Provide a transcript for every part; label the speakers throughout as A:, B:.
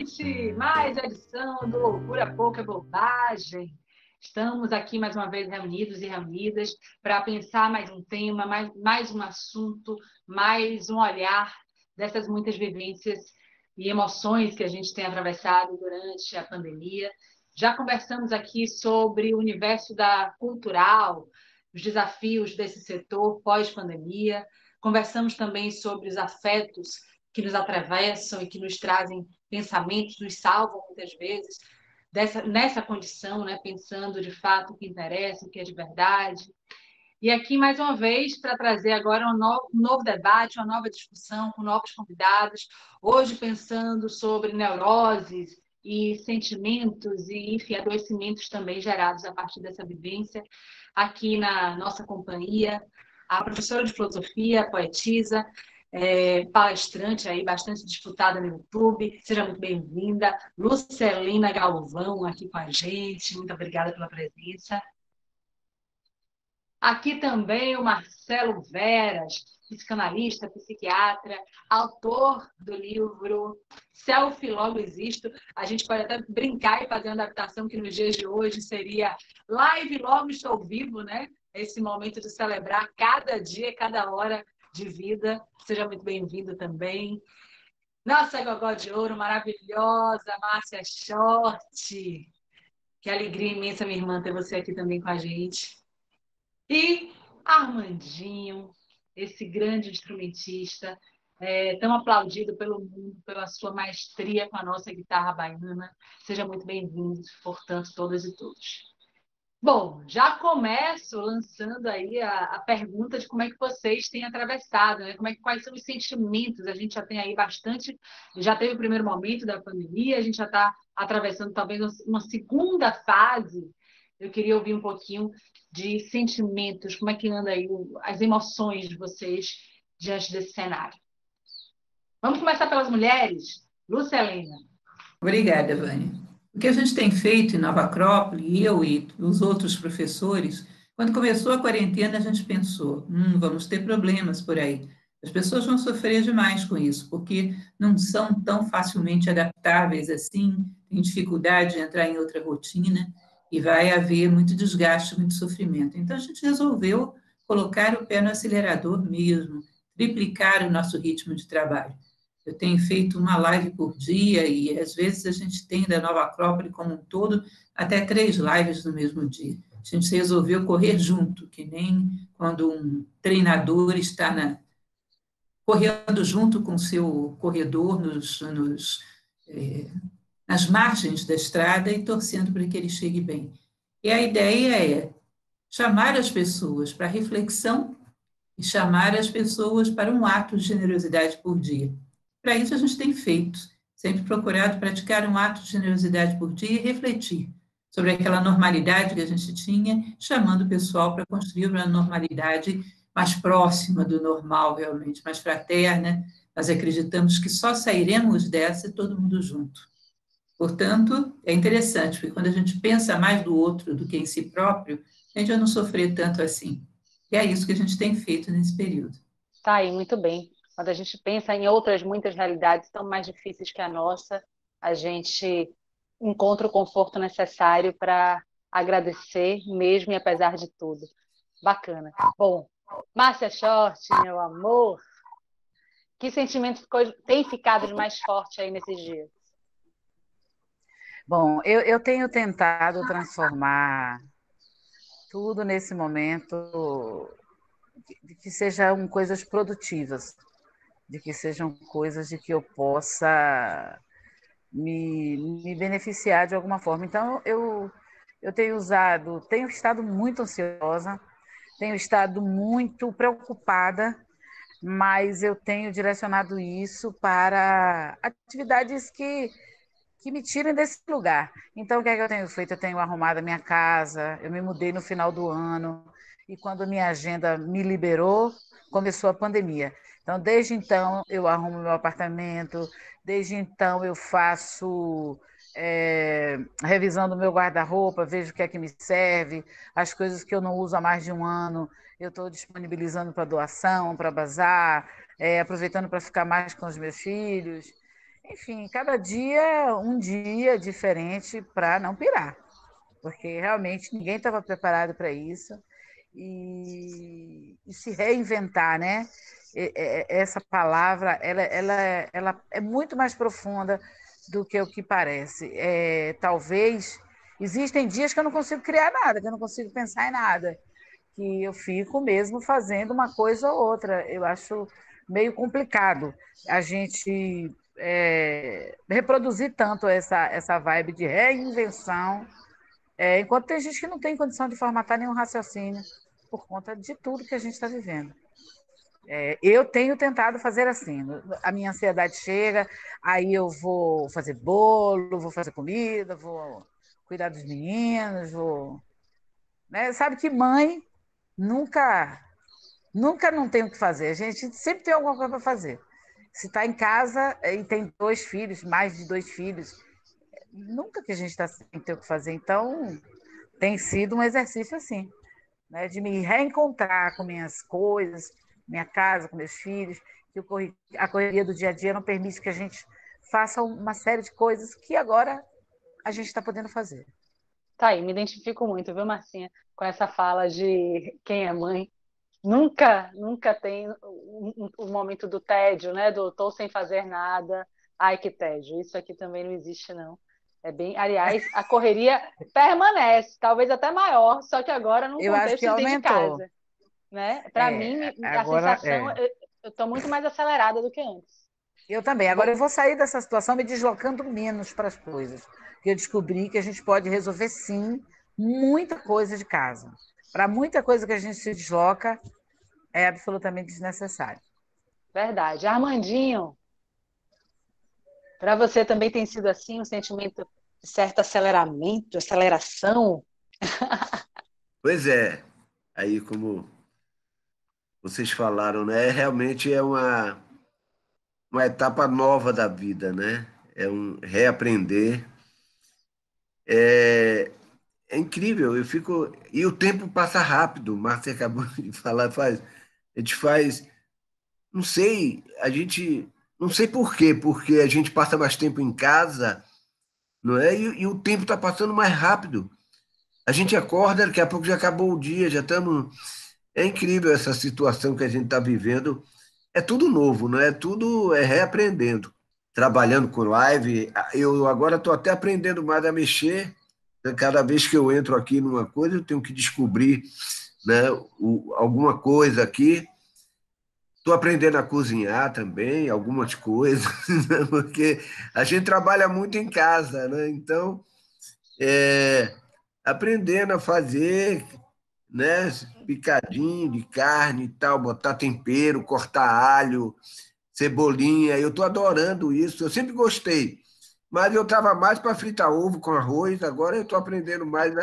A: gente! Mais edição do Loucura Pouca Bobagem. Estamos aqui mais uma vez reunidos e reunidas para pensar mais um tema, mais um assunto, mais um olhar dessas muitas vivências e emoções que a gente tem atravessado durante a pandemia. Já conversamos aqui sobre o universo da cultural, os desafios desse setor pós-pandemia. Conversamos também sobre os afetos que nos atravessam e que nos trazem pensamentos, nos salvam muitas vezes nessa condição, né? Pensando de fato o que interessa, o que é de verdade. E aqui, mais uma vez, para trazer agora um novo debate, uma nova discussão com novos convidados, hoje pensando sobre neuroses e sentimentos e, enfim, adoecimentos também gerados a partir dessa vivência, aqui na nossa companhia, a professora de filosofia, poetisa, palestrante aí, bastante disputada no YouTube. Seja muito bem-vinda. Lucelina Galvão aqui com a gente. Muito obrigada pela presença. Aqui também o Marcelo Veras, psicanalista, psiquiatra, autor do livro Selfie Logo Existo. A gente pode até brincar e fazer uma adaptação que nos dias de hoje seria Live Logo Estou Vivo, né? Esse momento de celebrar cada dia, cada hora de vida. Seja muito bem-vindo também. Nossa Gogó de Ouro, maravilhosa, Márcia Short. Que alegria imensa, minha irmã, ter você aqui também com a gente. E Armandinho, esse grande instrumentista, tão aplaudido pelo mundo, pela sua maestria com a nossa guitarra baiana. Seja muito bem-vindo, portanto, todas e todos. Bom, já começo lançando aí a pergunta de como é que vocês têm atravessado, né? Quais são os sentimentos? A gente já tem aí bastante, já teve o primeiro momento da pandemia, a gente já está atravessando talvez uma segunda fase. Eu queria ouvir um pouquinho de sentimentos, como é que anda aí as emoções de vocês diante desse cenário. Vamos começar pelas mulheres? Lucelina.
B: Obrigada, Vânia. O que a gente tem feito em Nova Acrópole, eu e os outros professores, quando começou a quarentena, a gente pensou, vamos ter problemas por aí. As pessoas vão sofrer demais com isso, porque não são tão facilmente adaptáveis assim, têm dificuldade de entrar em outra rotina e vai haver muito desgaste, muito sofrimento. Então, a gente resolveu colocar o pé no acelerador mesmo, triplicar o nosso ritmo de trabalho. Eu tenho feito uma live por dia e, às vezes, a gente tem da Nova Acrópole como um todo até 3 lives no mesmo dia. A gente resolveu correr junto, que nem quando um treinador está correndo junto com o seu corredor nas margens da estrada e torcendo para que ele chegue bem. E a ideia é chamar as pessoas para reflexão e chamar as pessoas para um ato de generosidade por dia. Para isso, a gente tem feito, sempre procurado praticar um ato de generosidade por dia e refletir sobre aquela normalidade que a gente tinha, chamando o pessoal para construir uma normalidade mais próxima do normal, realmente, mais fraterna. Nós acreditamos que só sairemos dessa todo mundo junto. Portanto, é interessante, porque quando a gente pensa mais do outro do que em si próprio, a gente vai não sofrer tanto assim. E é isso que a gente tem feito nesse período.
A: Tá aí, muito bem. Quando a gente pensa em outras muitas realidades tão mais difíceis que a nossa, a gente encontra o conforto necessário para agradecer mesmo e apesar de tudo. Bacana. Bom, Márcia Short, meu amor, que sentimento tem ficado de mais forte aí nesses dias?
C: Bom, eu tenho tentado transformar tudo nesse momento de que sejam coisas produtivas, de que sejam coisas de que eu possa me beneficiar de alguma forma. Então, eu tenho estado muito ansiosa, tenho estado muito preocupada, mas eu tenho direcionado isso para atividades que me tirem desse lugar. Então, o que é que eu tenho feito? Eu tenho arrumado a minha casa, eu me mudei no final do ano, e quando a minha agenda me liberou, começou a pandemia. Então, desde então, eu arrumo meu apartamento, desde então eu faço revisão do meu guarda-roupa, vejo o que é que me serve, as coisas que eu não uso há mais de um ano, eu estou disponibilizando para doação, para bazar, aproveitando para ficar mais com os meus filhos. enfim, cada dia um dia diferente para não pirar, porque realmente ninguém estava preparado para isso. E se reinventar, né? Essa palavra, ela é muito mais profunda do que o que parece. Talvez existem dias que eu não consigo criar nada, que eu não consigo pensar em nada, que eu fico mesmo fazendo uma coisa ou outra. Eu acho meio complicado a gente reproduzir tanto essa vibe de reinvenção, enquanto tem gente que não tem condição de formatar nenhum raciocínio por conta de tudo que a gente está vivendo. Eu tenho tentado fazer assim, a minha ansiedade chega, aí eu vou fazer bolo, vou fazer comida, vou cuidar dos meninos, né? Sabe que mãe nunca, nunca não tem o que fazer, a gente sempre tem alguma coisa para fazer. Se está em casa e tem 2 filhos, mais de 2 filhos, nunca que a gente está sem ter o que fazer. Então, tem sido um exercício assim, né, de me reencontrar com minhas coisas, minha casa, com meus filhos, que a correria do dia a dia não permite que a gente faça uma série de coisas que agora a gente está podendo fazer.
A: Tá aí, me identifico muito, viu, Marcinha, com essa fala de quem é mãe. Nunca tem o momento do tédio, né? Do tô sem fazer nada. Ai, que tédio. Isso aqui também não existe, não. Aliás, a correria permanece, talvez até maior, só que agora num
C: Eu acho
A: contexto
C: que
A: de dentro de
C: aumentou.
A: casa, né? Para mim, a
C: Agora
A: sensação, eu estou muito mais acelerada do que antes.
C: Eu também. Agora eu vou sair dessa situação me deslocando menos para as coisas. Porque eu descobri que a gente pode resolver, sim, muita coisa de casa. Para muita coisa que a gente se desloca, é absolutamente desnecessário.
A: Verdade. Armandinho, para você também tem sido assim, um sentimento de certo aceleramento, aceleração?
D: Pois é, aí como vocês falaram, né? Realmente é uma etapa nova da vida, né? É um reaprender. É, é incrível, eu fico. E o tempo passa rápido, o Márcio acabou de falar, a gente faz, não sei, a gente. Não sei por quê, porque a gente passa mais tempo em casa, não é? E o tempo está passando mais rápido. A gente acorda, daqui a pouco já acabou o dia, já estamos. É incrível essa situação que a gente está vivendo. É tudo novo, não é? Tudo é reaprendendo. Trabalhando com live, eu agora estou até aprendendo mais a mexer. Cada vez que eu entro aqui numa coisa, eu tenho que descobrir, né, alguma coisa aqui. Estou aprendendo a cozinhar também, algumas coisas, né, porque a gente trabalha muito em casa, né? Então, é, aprendendo a fazer, né, picadinho de carne e tal, botar tempero, cortar alho, cebolinha. Eu estou adorando isso. Eu sempre gostei, mas eu estava mais para fritar ovo com arroz. Agora eu estou aprendendo mais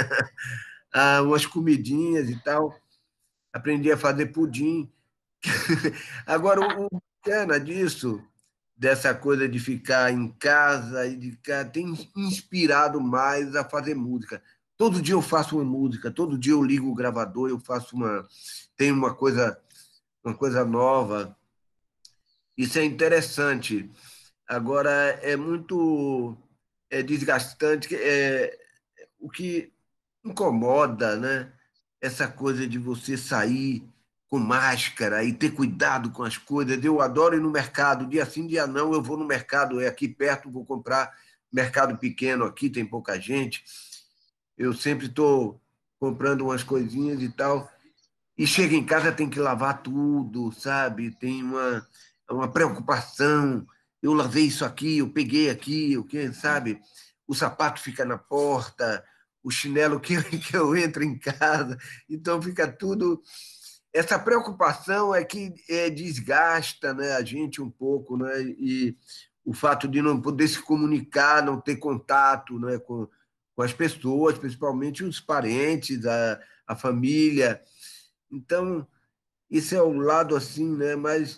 D: a umas comidinhas e tal. Aprendi a fazer pudim. Agora, o bacana disso, dessa coisa de ficar em casa e de ficar, tem inspirado mais a fazer música. Todo dia eu faço uma música, todo dia eu ligo o gravador, eu faço tenho uma coisa nova. Isso é interessante. Agora é muito desgastante, o que incomoda, né? Essa coisa de você sair com máscara e ter cuidado com as coisas. Eu adoro ir no mercado, dia sim, dia não, eu vou no mercado, é aqui perto, vou comprar mercado pequeno aqui, tem pouca gente. Eu sempre estou comprando umas coisinhas e tal. E chega em casa, tem que lavar tudo, sabe? Tem uma preocupação. Eu lavei isso aqui, eu peguei aqui, o que, sabe? O sapato fica na porta, o chinelo que eu entro em casa. Então fica tudo. Essa preocupação é que desgasta, né, a gente um pouco, né? E o fato de não poder se comunicar, não ter contato, né, com as pessoas, principalmente os parentes, a família. Então, isso é o lado assim, né? Mas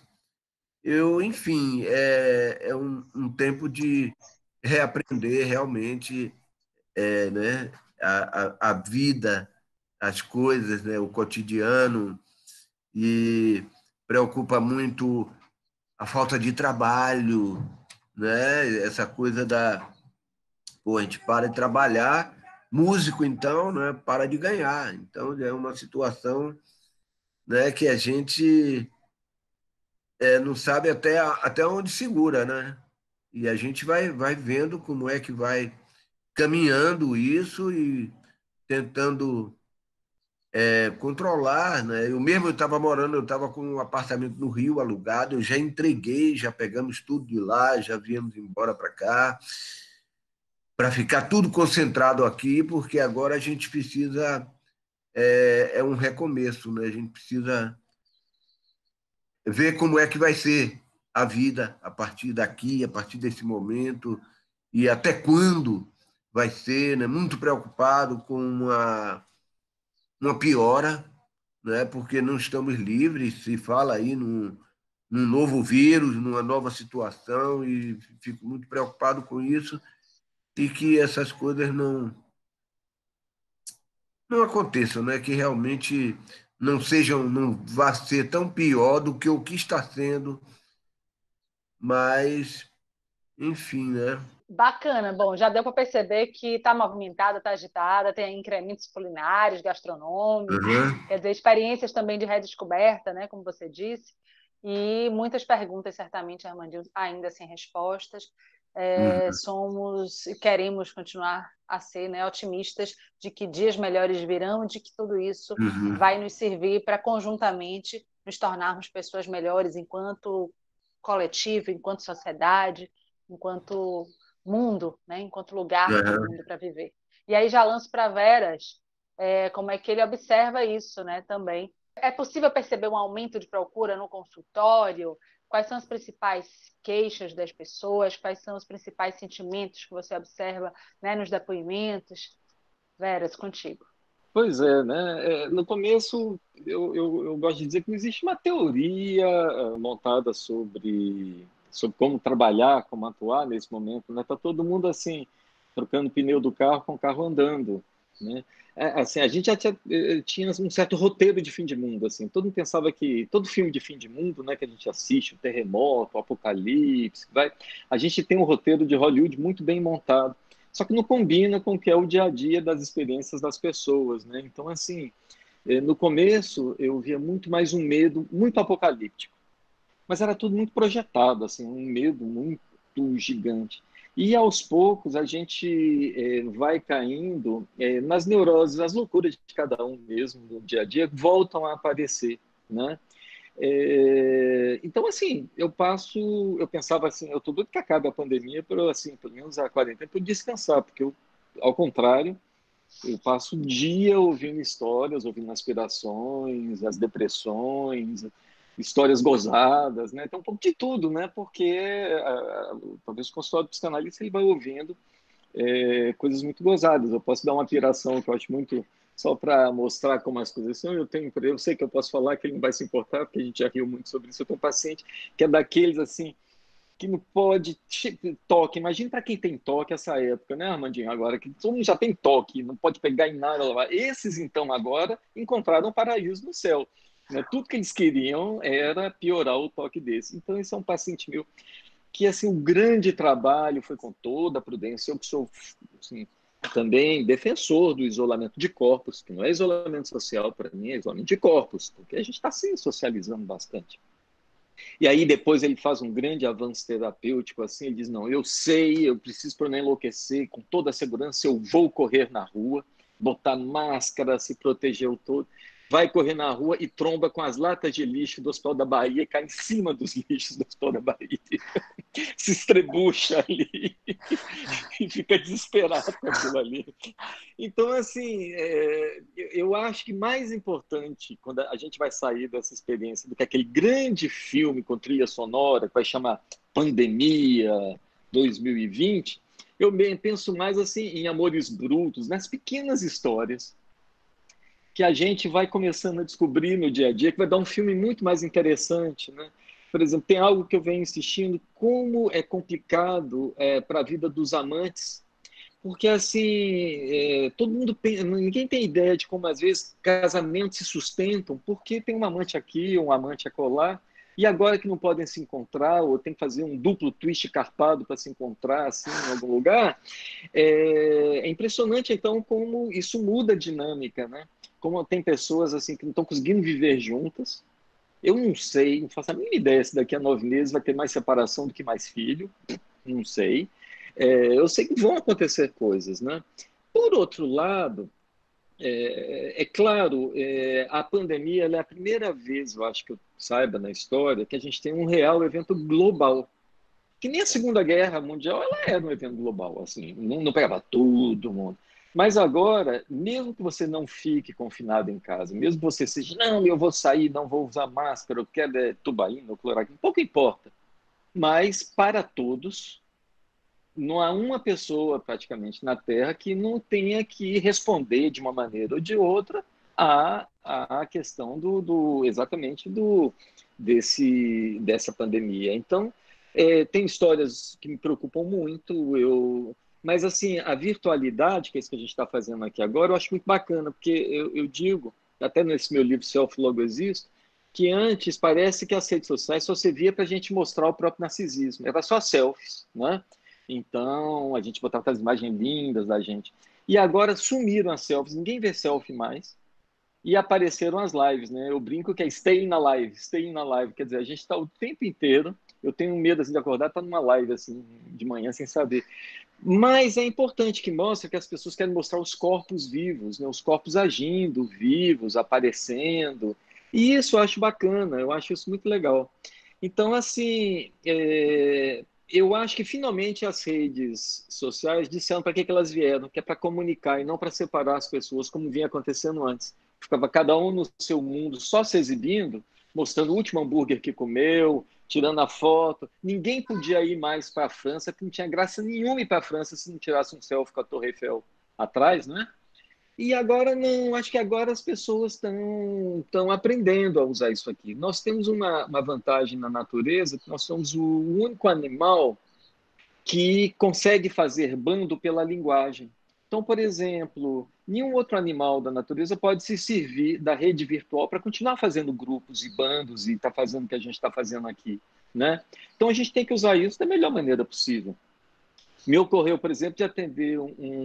D: enfim, é um tempo de reaprender realmente, né? A vida, as coisas, né? O cotidiano, e preocupa muito a falta de trabalho, né? Essa coisa da... Pô, a gente para de trabalhar, músico, então, né, para de ganhar. Então, é uma situação, né, que a gente não sabe até onde segura, né? E a gente vai vendo como é que vai caminhando isso e tentando controlar, né? Eu estava morando, eu estava com um apartamento no Rio alugado, eu já entreguei, já pegamos tudo de lá, já viemos embora para cá, para ficar tudo concentrado aqui, porque agora a gente precisa, é um recomeço, né? A gente precisa ver como é que vai ser a vida a partir daqui, a partir desse momento, e até quando vai ser, né? Muito preocupado com uma piora, né? Porque não estamos livres, se fala aí num novo vírus, numa nova situação, e fico muito preocupado com isso, e que essas coisas não aconteçam, né? Que realmente não vá ser tão pior do que o que está sendo, mas, enfim, né?
A: Bacana. Bom, já deu para perceber que está movimentada, está agitada, tem incrementos culinários, gastronômicos,
D: Uhum,
A: quer dizer, experiências também de redescoberta, né, como você disse, e muitas perguntas, certamente, Armandinho, ainda sem respostas.
D: uhum,
A: Somos e queremos continuar a ser, né, otimistas de que dias melhores virão, de que tudo isso
D: uhum,
A: vai nos servir para conjuntamente nos tornarmos pessoas melhores enquanto coletivo, enquanto sociedade, enquanto mundo, né, enquanto lugar no
D: uhum.
A: mundo para viver. E aí já lanço para Veras como é que ele observa isso, né, também. É possível perceber um aumento de procura no consultório? Quais são as principais queixas das pessoas? Quais são os principais sentimentos que você observa, né, nos depoimentos? Veras, contigo.
E: Pois é, né? No começo, eu gosto de dizer que não existe uma teoria montada sobre como trabalhar, como atuar nesse momento, né? Tá todo mundo assim, trocando pneu do carro com o carro andando, né? Assim, a gente já tinha um certo roteiro de fim de mundo, assim. Todo mundo pensava que todo filme de fim de mundo, né, que a gente assiste, o terremoto, o apocalipse, a gente tem um roteiro de Hollywood muito bem montado. Só que não combina com o que é o dia a dia das experiências das pessoas, né? Então, assim, no começo eu via muito mais um medo muito apocalíptico, mas era tudo muito projetado, assim, um medo muito gigante. E aos poucos a gente vai caindo nas neuroses, as loucuras de cada um mesmo no dia a dia voltam a aparecer, né? Então, assim, eu pensava assim, eu tô doido que acabe a pandemia, para assim, pelo menos a quarentena, para eu descansar, porque eu, ao contrário, eu passo o dia ouvindo histórias, ouvindo aspirações, as depressões, histórias gozadas, né? Então, um pouco de tudo, né? Porque talvez o consultório psicanalista ele vai ouvindo coisas muito gozadas. Eu posso dar uma piração que eu acho muito só para mostrar como as coisas são. Eu sei que eu posso falar que ele não vai se importar, porque a gente já riu muito sobre isso. Eu tenho um paciente que é daqueles assim que não pode toque. Imagina para quem tem toque essa época, né, Armandinho? Agora que todo mundo já tem toque, não pode pegar em nada. Esses então agora encontraram um paraíso no céu. Né? Tudo que eles queriam era piorar o toque desse. Então esse é um paciente meu que assim o grande trabalho foi com toda a prudência. Eu que sou assim, também defensor do isolamento de corpos, que não é isolamento social para mim, é isolamento de corpos, porque a gente está se socializando bastante. E aí depois ele faz um grande avanço terapêutico, assim, ele diz, não, eu sei, eu preciso para não enlouquecer, com toda a segurança eu vou correr na rua, botar máscara, se proteger o todo, vai correr na rua e tromba com as latas de lixo do Hospital da Bahia e cai em cima dos lixos do Hospital da Bahia. Se estrebucha ali e fica desesperado com aquilo ali. Então, assim, eu acho que mais importante, quando a gente vai sair dessa experiência, do que aquele grande filme com trilha sonora, que vai chamar Pandemia 2020, eu penso mais assim em amores brutos, nas pequenas histórias que a gente vai começando a descobrir no dia a dia, que vai dar um filme muito mais interessante, né? Por exemplo, tem algo que eu venho insistindo, como é complicado para a vida dos amantes, porque assim, todo mundo ninguém tem ideia de como às vezes casamentos se sustentam, porque tem um amante aqui, um amante acolá, E agora que não podem se encontrar, ou tem que fazer um duplo twist carpado para se encontrar assim, em algum lugar, é impressionante, então, como isso muda a dinâmica, né? Como tem pessoas assim que não estão conseguindo viver juntas. Eu não sei, não faço a mínima ideia se daqui a 9 meses vai ter mais separação do que mais filho, não sei. Eu sei que vão acontecer coisas, né? Por outro lado, claro, a pandemia ela é a primeira vez, eu acho que eu saiba na história, que a gente tem um real evento global. Que nem a Segunda Guerra Mundial, ela era um evento global, assim, não pegava todo mundo. Mas agora, mesmo que você não fique confinado em casa, mesmo que você seja, não, eu vou sair, não vou usar máscara, eu quero tubaína ou cloroquina, pouco importa. Mas para todos, não há uma pessoa praticamente na Terra que não tenha que responder de uma maneira ou de outra à questão exatamente dessa pandemia. Então, tem histórias que me preocupam muito, mas assim, a virtualidade, que é isso que a gente está fazendo aqui agora, eu acho muito bacana, porque eu digo, até nesse meu livro Self Logo Existo, que antes parece que as redes sociais só servia para a gente mostrar o próprio narcisismo, era só selfies, né? Então, a gente botava aquelas imagens lindas da gente. E agora sumiram as selfies, ninguém vê selfie mais. E apareceram as lives, né? Eu brinco que é stay na live. Quer dizer, a gente está o tempo inteiro. Eu tenho medo assim, de acordar, tá numa live assim, de manhã, sem saber. Mas é importante que mostre que as pessoas querem mostrar os corpos vivos, né? Os corpos agindo, vivos, aparecendo. E isso eu acho bacana, eu acho isso muito legal. Então, assim, eu acho que finalmente as redes sociais disseram para que elas vieram, que é para comunicar e não para separar as pessoas, como vinha acontecendo antes. Ficava cada um no seu mundo, só se exibindo, mostrando o último hambúrguer que comeu, tirando a foto. Ninguém podia ir mais para a França, porque não tinha graça nenhuma ir para a França se não tirasse um selfie com a Torre Eiffel atrás, né? E agora não, acho que agora as pessoas estão aprendendo a usar isso aqui. Nós temos uma vantagem na natureza, que nós somos o único animal que consegue fazer bando pela linguagem. Então, por exemplo, nenhum outro animal da natureza pode se servir da rede virtual para continuar fazendo grupos e bandos e estar fazendo o que a gente está fazendo aqui, né? Então, a gente tem que usar isso da melhor maneira possível. Me ocorreu, por exemplo, de atender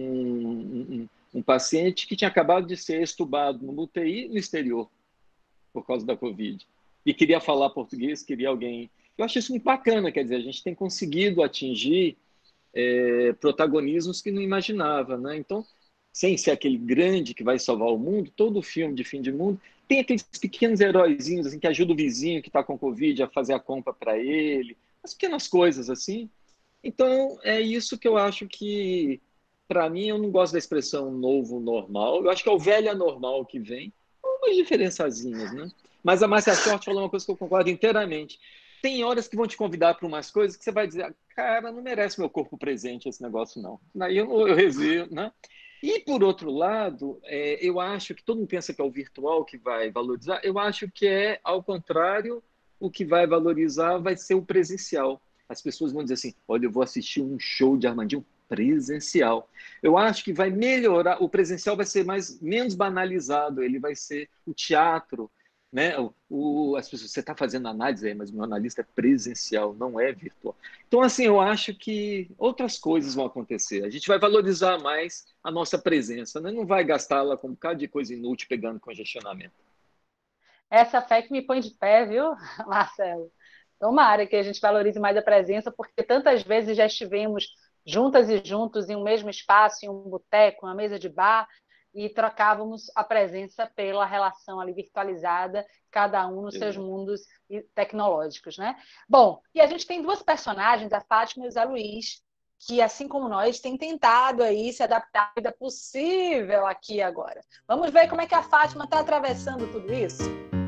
E: um paciente que tinha acabado de ser extubado no UTI no exterior, por causa da Covid. E queria falar português, queria alguém. Eu acho isso muito bacana, quer dizer, a gente tem conseguido atingir protagonismos que não imaginava, né? Então, sem ser aquele grande que vai salvar o mundo, todo filme de fim de mundo tem aqueles pequenos heróizinhos assim, que ajudam o vizinho que está com Covid a fazer a compra para ele, as pequenas coisas assim. Então, é isso que eu acho que, para mim, eu não gosto da expressão novo normal. Eu acho que é o velho anormal que vem, umas diferençazinhas, né? Mas a Márcia Short falou uma coisa que eu concordo inteiramente. Tem horas que vão te convidar para umas coisas que você vai dizer, cara, não merece meu corpo presente esse negócio, não. Aí eu resisto, né? E, por outro lado, eu acho que todo mundo pensa que é o virtual que vai valorizar. Eu acho que ao contrário, o que vai valorizar vai ser o presencial. As pessoas vão dizer assim, olha, eu vou assistir um show de Armandinho presencial. Eu acho que vai melhorar, o presencial vai ser menos banalizado, ele vai ser o teatro, né? As pessoas, você está fazendo análise aí, mas o meu analista é presencial, não é virtual. Então, assim, eu acho que outras coisas vão acontecer. A gente vai valorizar mais a nossa presença, né? Não vai gastá-la com um bocado de coisa inútil pegando congestionamento.
A: Essa fé que me põe de pé, viu, Marcelo? Tomara que a gente valorize mais a presença, porque tantas vezes já estivemos juntas e juntos em um mesmo espaço, em um boteco, uma mesa de bar, e trocávamos a presença pela relação ali virtualizada, cada um nos seus mundos tecnológicos, né? Bom, e a gente tem duas personagens, a Fátima e o Zé Luiz, que, assim como nós, têm tentado aí se adaptar à vida possível aqui e agora. Vamos ver como é que a Fátima está atravessando tudo isso?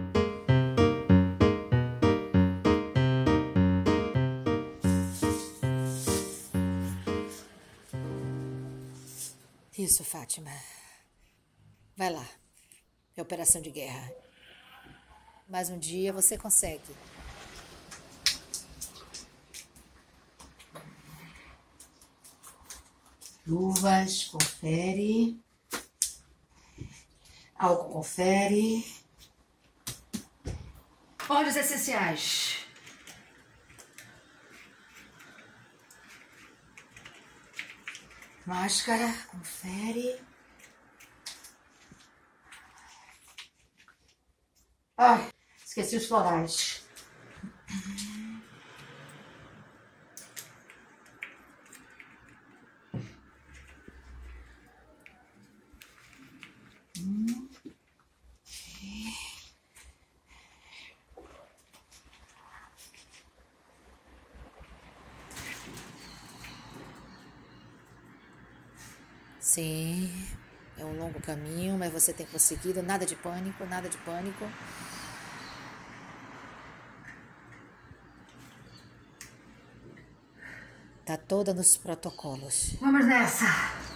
F: Isso, Fátima. Vai lá. É operação de guerra. Mais um dia você consegue. Luvas, confere. Álcool, confere. Óleos essenciais. Máscara, confere. Ai, esqueci os florais. Sim, é um longo caminho, mas você tem conseguido. Nada de pânico, nada de pânico. Tá toda nos protocolos. Vamos nessa.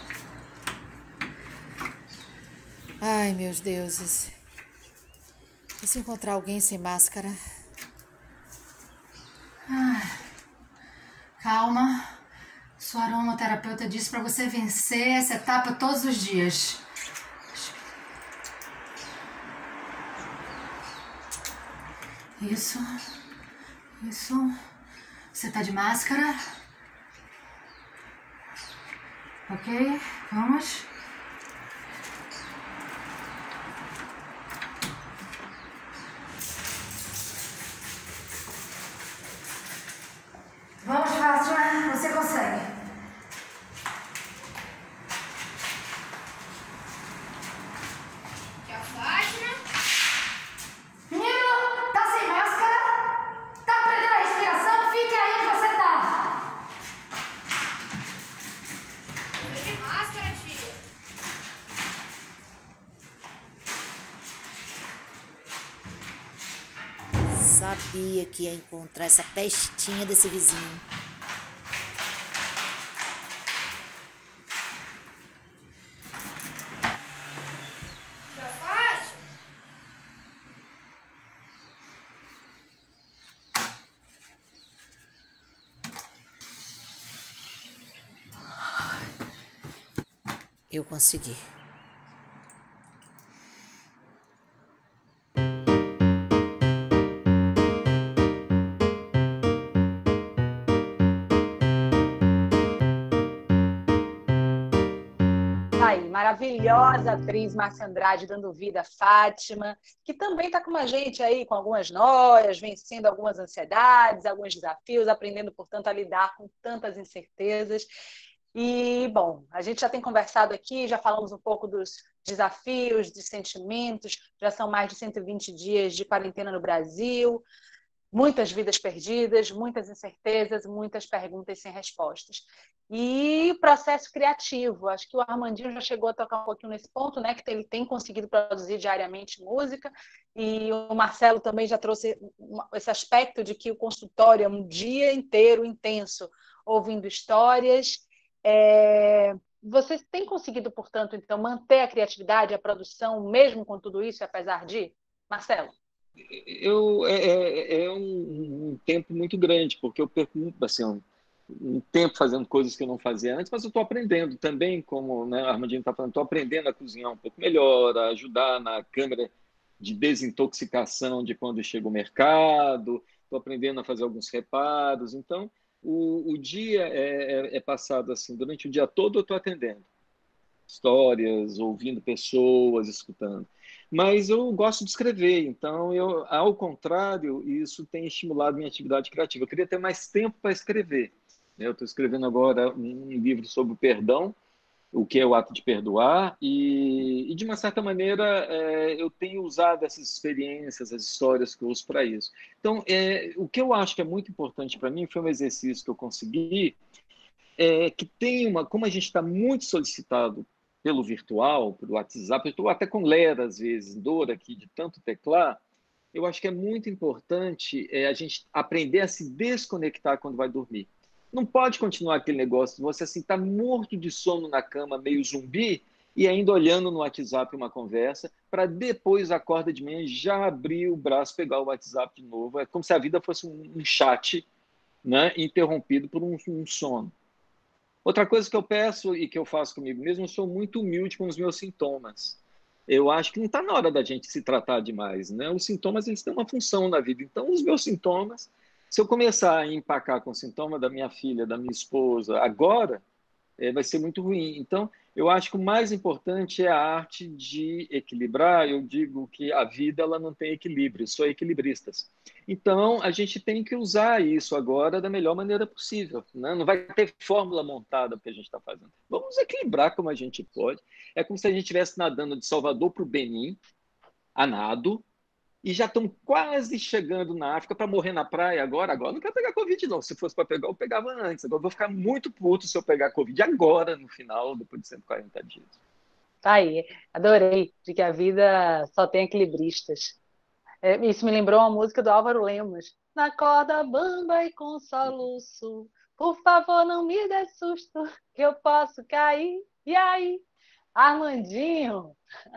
F: Ai, meus deuses. E se encontrar alguém sem máscara?
G: Calma. Sua aromaterapeuta disse para você vencer essa etapa todos os dias. Isso. Você tá de máscara? Ok, vamos. Vamos, Fátima, você consegue. Menino, tá sem máscara? Tá perdendo a respiração? Fica aí onde você tá. De máscara, tia.
F: Sabia que ia encontrar essa pestinha desse vizinho. Eu consegui.
A: Aí, maravilhosa atriz Márcia Andrade dando vida a Fátima, que também está com a gente aí com algumas noias, vencendo algumas ansiedades, alguns desafios, aprendendo, portanto, a lidar com tantas incertezas. E, bom, a gente já tem conversado aqui, já falamos um pouco dos desafios, dos sentimentos, já são mais de 120 dias de quarentena no Brasil, muitas vidas perdidas, muitas incertezas, muitas perguntas sem respostas. E processo criativo, acho que o Armandinho já chegou a tocar um pouquinho nesse ponto, né, que ele tem conseguido produzir diariamente música, e o Marcelo também já trouxe esse aspecto de que o consultório é um dia inteiro intenso, ouvindo histórias. Você tem conseguido, portanto, então, manter a criatividade, a produção, mesmo com tudo isso, apesar de... Marcelo?
E: É um tempo muito grande, porque eu perco assim, um tempo fazendo coisas que eu não fazia antes, mas eu estou aprendendo também, como, né, a Armandinho está falando, estou aprendendo a cozinhar um pouco melhor, a ajudar na câmara de desintoxicação de quando chega o mercado, estou aprendendo a fazer alguns reparos. Então, o dia é passado assim, durante o dia todo eu estou atendendo histórias, ouvindo pessoas, escutando. Mas eu gosto de escrever, então, ao contrário, isso tem estimulado minha atividade criativa. Eu queria ter mais tempo para escrever. Eu estou escrevendo agora um livro sobre o perdão, o que é o ato de perdoar, e de uma certa maneira, eu tenho usado essas experiências, as histórias que eu uso para isso. Então, o que eu acho que é muito importante para mim foi um exercício que eu consegui, que tem como a gente está muito solicitado pelo virtual, pelo WhatsApp, eu estou até com ler às vezes, dor aqui de tanto teclar, eu acho que é muito importante a gente aprender a se desconectar quando vai dormir. Não pode continuar aquele negócio de você assim, tá morto de sono na cama, meio zumbi, e ainda olhando no WhatsApp uma conversa, para depois acorda de manhã já abrir o braço, pegar o WhatsApp de novo. É como se a vida fosse um chat, né, interrompido por um sono. Outra coisa que eu peço e que eu faço comigo mesmo, eu sou muito humilde com os meus sintomas. Eu acho que não está na hora da gente se tratar demais, né? Os sintomas, eles têm uma função na vida. Então, os meus sintomas, se eu começar a empacar com o sintoma da minha filha, da minha esposa, agora, vai ser muito ruim. Então, eu acho que o mais importante é a arte de equilibrar. Eu digo que a vida ela não tem equilíbrio, só equilibristas. Então, a gente tem que usar isso agora da melhor maneira possível, né? Não vai ter fórmula montada para o que a gente está fazendo. Vamos equilibrar como a gente pode. É como se a gente estivesse nadando de Salvador para o Benin, a nado, e já estão quase chegando na África para morrer na praia agora. Agora não quero pegar Covid, não. Se fosse para pegar, eu pegava antes. Agora eu vou ficar muito puto se eu pegar Covid agora, no final, depois de 140 dias.
A: Tá aí, adorei, de que a vida só tem equilibristas. Isso me lembrou uma música do Álvaro Lemos. Na corda bamba e com soluço, por favor não me dê susto, que eu posso cair. E aí, Armandinho,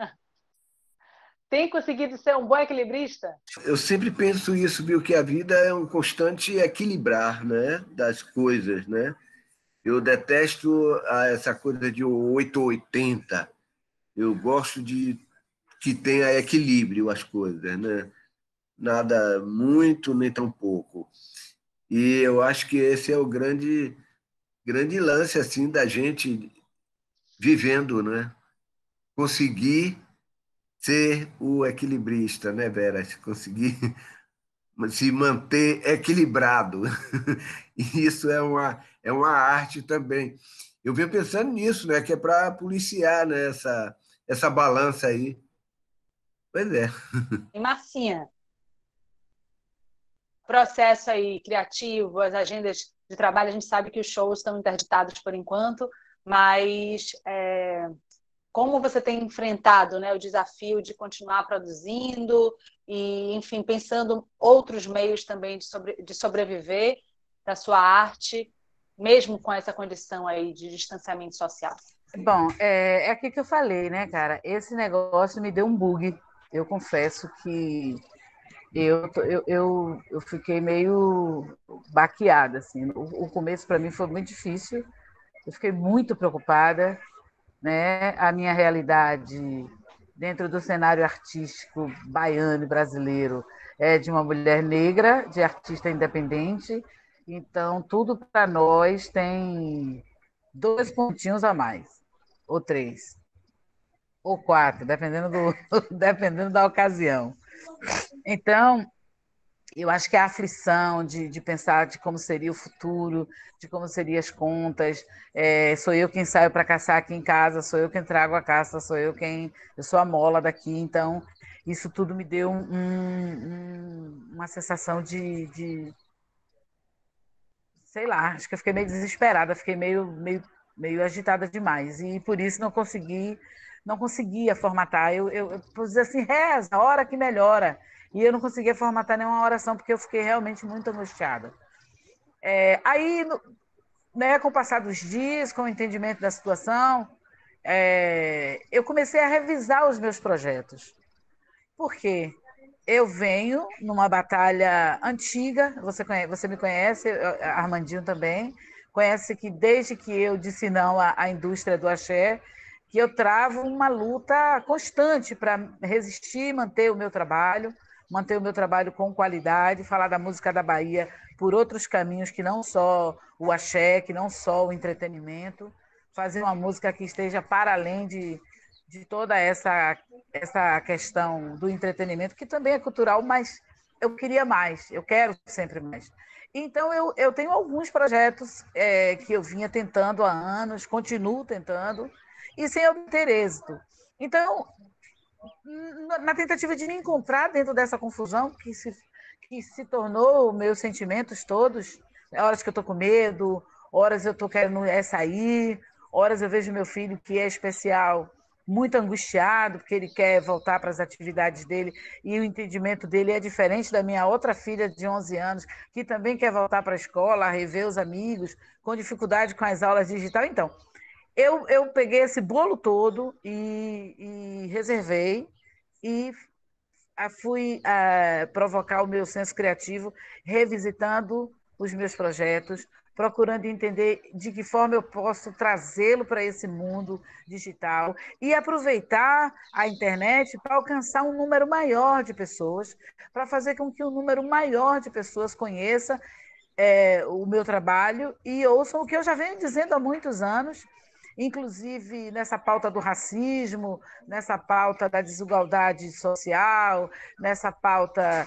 A: tem conseguido ser um bom equilibrista?
D: Eu sempre penso isso, viu, que a vida é um constante equilibrar, né, das coisas, né? Eu detesto essa coisa de 8 ou 80. Eu gosto de que tenha equilíbrio as coisas, né? Nada muito nem tão pouco. E eu acho que esse é o grande lance assim da gente vivendo, né? Conseguir ser o equilibrista, né, Vera? Conseguir se manter equilibrado. E isso é uma arte também. Eu venho pensando nisso, né? Que é para policiar, né? Essa balança aí. Pois é.
A: E Marcinha, processo aí criativo, as agendas de trabalho, a gente sabe que os shows estão interditados por enquanto, mas como você tem enfrentado, né, o desafio de continuar produzindo e, enfim, pensando outros meios também de sobreviver da sua arte, mesmo com essa condição aí de distanciamento social?
C: Bom, é aqui que eu falei, né, cara? Esse negócio me deu um bug. Eu confesso que eu fiquei meio baqueada, assim. O começo para mim foi muito difícil. Eu fiquei muito preocupada, né? A minha realidade dentro do cenário artístico baiano e brasileiro é de uma mulher negra, de artista independente. Então, tudo para nós tem 2 pontinhos a mais, ou 3, ou 4, dependendo da ocasião. Então, eu acho que a aflição de pensar de como seria o futuro, de como seriam as contas, sou eu quem saio para caçar aqui em casa, sou eu quem trago a caça, eu sou a mola daqui, então isso tudo me deu uma sensação de, sei lá, acho que eu fiquei meio desesperada, fiquei meio agitada demais, e por isso não conseguia formatar. Eu dizer assim, reza, a hora que melhora. E eu não conseguia formatar nenhuma oração, porque eu fiquei realmente muito angustiada. Aí, né, com o passar dos dias, com o entendimento da situação, eu comecei a revisar os meus projetos. Por quê? Eu venho numa batalha antiga, você me conhece, Armandinho também, conhece que desde que eu disse não à indústria do axé, que eu travo uma luta constante para resistir e manter o meu trabalho com qualidade, falar da música da Bahia por outros caminhos que não só o axé, que não só o entretenimento, fazer uma música que esteja para além de toda essa questão do entretenimento, que também é cultural, mas eu queria mais, eu quero sempre mais. Então, eu tenho alguns projetos que eu vinha tentando há anos, continuo tentando, e sem obter êxito. Então, na tentativa de me encontrar dentro dessa confusão que se tornou meus sentimentos todos, horas que eu estou com medo, horas eu estou querendo sair, horas eu vejo meu filho, que é especial, muito angustiado, porque ele quer voltar para as atividades dele, e o entendimento dele é diferente da minha outra filha de 11 anos, que também quer voltar para a escola, rever os amigos, com dificuldade com as aulas digitais. Então, eu peguei esse bolo todo e reservei, e fui provocar o meu senso criativo, revisitando os meus projetos, procurando entender de que forma eu posso trazê-lo para esse mundo digital e aproveitar a internet para alcançar um número maior de pessoas, para fazer com que um número maior de pessoas conheça o meu trabalho e ouçam o que eu já venho dizendo há muitos anos, inclusive nessa pauta do racismo, nessa pauta da desigualdade social, nessa pauta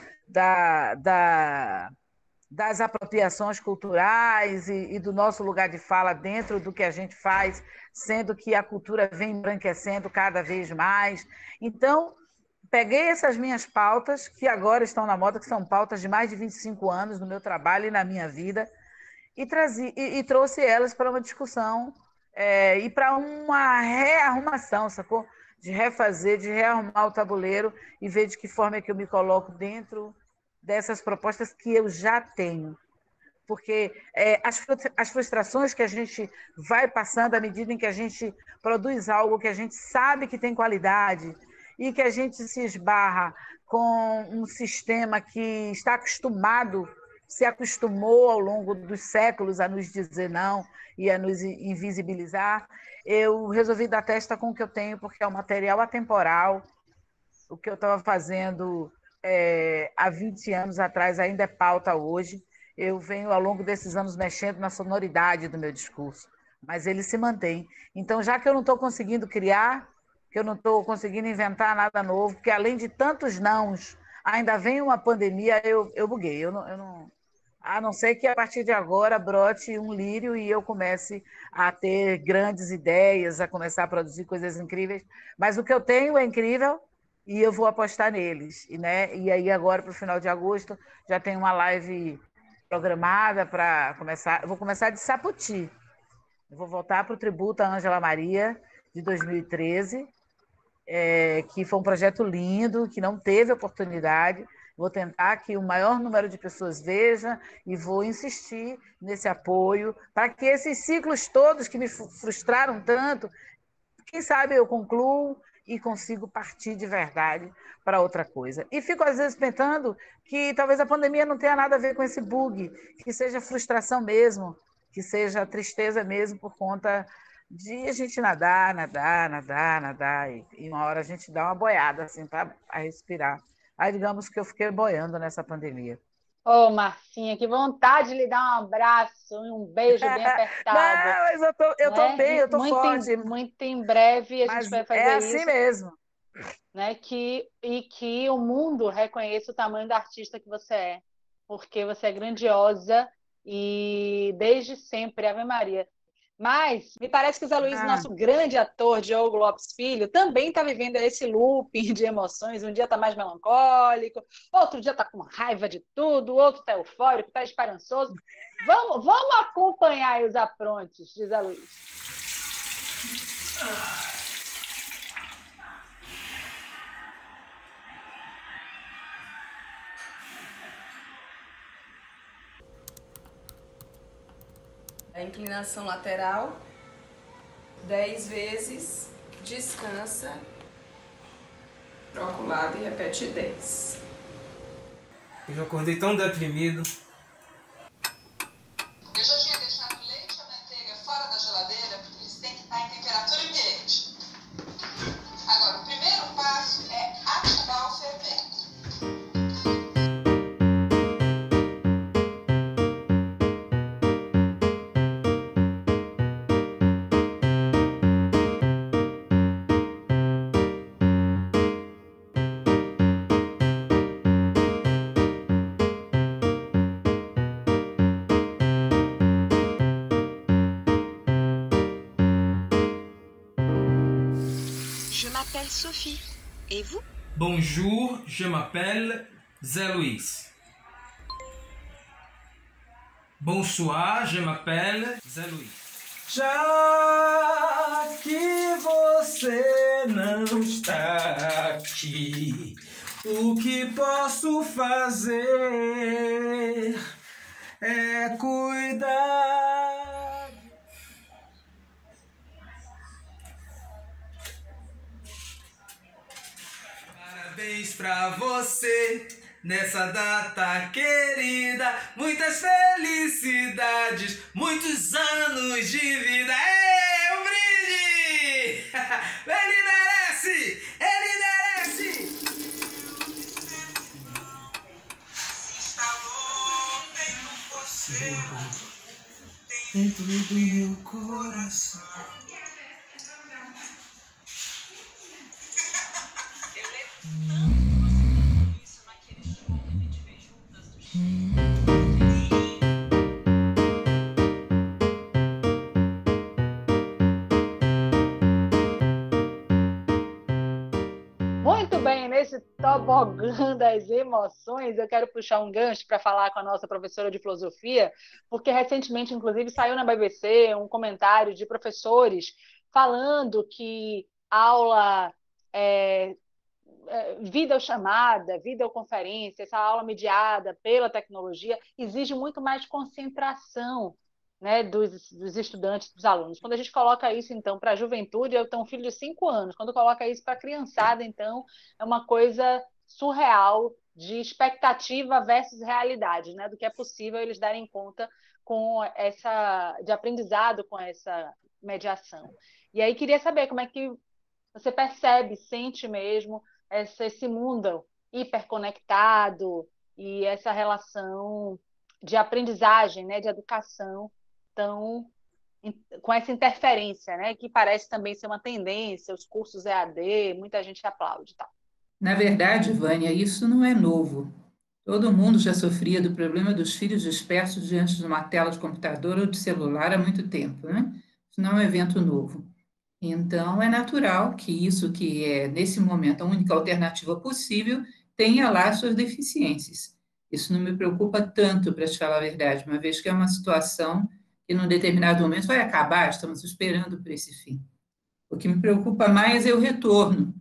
C: das apropriações culturais e do nosso lugar de fala dentro do que a gente faz, sendo que a cultura vem embranquecendo cada vez mais. Então, peguei essas minhas pautas, que agora estão na moda, que são pautas de mais de 25 anos no meu trabalho e na minha vida, e trouxe elas para uma discussão e para uma rearrumação, sacou? De refazer, de rearrumar o tabuleiro e ver de que forma é que eu me coloco dentro dessas propostas que eu já tenho. Porque as frustrações que a gente vai passando à medida em que a gente produz algo que a gente sabe que tem qualidade e que a gente se esbarra com um sistema que está acostumado, se acostumou ao longo dos séculos a nos dizer não e a nos invisibilizar, eu resolvi dar testa com o que eu tenho, porque é um material atemporal. O que eu estava fazendo há 20 anos atrás ainda é pauta hoje. Eu venho, ao longo desses anos, mexendo na sonoridade do meu discurso, mas ele se mantém. Então, já que eu não estou conseguindo criar, que eu não estou conseguindo inventar nada novo, porque além de tantos nãos, ainda vem uma pandemia, eu buguei. A não ser que a partir de agora brote um lírio e eu comece a ter grandes ideias, a começar a produzir coisas incríveis. Mas o que eu tenho é incrível e eu vou apostar neles. E aí agora, para o final de agosto, já tem uma live programada para começar. Eu vou começar de Sapoti. Eu vou voltar para o tributo à Ângela Maria, de 2013, que foi um projeto lindo, que não teve oportunidade. Vou tentar que o maior número de pessoas veja e vou insistir nesse apoio para que esses ciclos todos que me frustraram tanto, quem sabe eu concluo e consigo partir de verdade para outra coisa. E fico, às vezes, pensando que talvez a pandemia não tenha nada a ver com esse bug, que seja frustração mesmo, que seja tristeza mesmo por conta de a gente nadar, e uma hora a gente dá uma boiada assim, para respirar. Aí, digamos que eu fiquei boiando nessa pandemia.
A: Ô, Marcinha, que vontade de lhe dar um abraço e um beijo bem apertado.
C: Não, mas eu tô bem, eu tô
A: muito
C: forte.
A: Muito em breve a gente vai fazer isso.
C: É assim mesmo.
A: Né? E que o mundo reconheça o tamanho da artista que você é, porque você é grandiosa e desde sempre, Ave Maria. Mas me parece que o Zé Luiz, nosso grande ator, Diogo Lopes Filho, também está vivendo esse looping de emoções. Um dia está mais melancólico, outro dia está com raiva de tudo, outro está eufórico, está esperançoso. Vamos acompanhar aí os aprontes de Zé Luiz.
H: A inclinação lateral, 10 vezes, descansa, troca o lado e repete 10.
I: Eu acordei tão deprimido.
J: Eu já tinha deixado o leite e a manteiga fora da geladeira, porque eles têm que estar em temperatura ambiente. Agora, o primeiro passo é ativar o fermento.
K: Je m'appelle Sophie. Et vous?
I: Bonjour, je m'appelle Zé Luiz. Bonsoir, je m'appelle Zé Luiz. Já que você não está aqui, o que posso fazer é cuidar. Parabéns pra você nessa data querida, muitas felicidades, muitos anos de vida. Ei, um brinde! Ele merece! Ele merece! Se instalou dentro de você.
B: dentro do meu coração.
A: Muito bem, nesse tobogã das emoções, eu quero puxar um gancho para falar com a nossa professora de filosofia, porque recentemente, inclusive, saiu na BBC um comentário de professores falando que aula, videochamada, videoconferência, essa aula mediada pela tecnologia, exige muito mais concentração, né, dos estudantes, dos alunos. Quando a gente coloca isso, então, para a juventude, eu tenho um filho de 5 anos, quando coloca isso para a criançada, então, é uma coisa surreal de expectativa versus realidade, né, do que é possível eles darem conta de aprendizado com essa mediação. E aí queria saber como é que você percebe, sente mesmo esse mundo hiperconectado e essa relação de aprendizagem, né, de educação com essa interferência, né, que parece também ser uma tendência, os cursos EAD, muita gente aplaude. Tá?
B: Na verdade, Vânia, isso não é novo. Todo mundo já sofria do problema dos filhos dispersos diante de uma tela de computador ou de celular há muito tempo, né? Isso não é um evento novo. Então, é natural que isso que é, nesse momento, a única alternativa possível, tenha lá suas deficiências. Isso não me preocupa tanto, para te falar a verdade, uma vez que é uma situação que, num determinado momento, vai acabar, estamos esperando por esse fim. O que me preocupa mais é o retorno.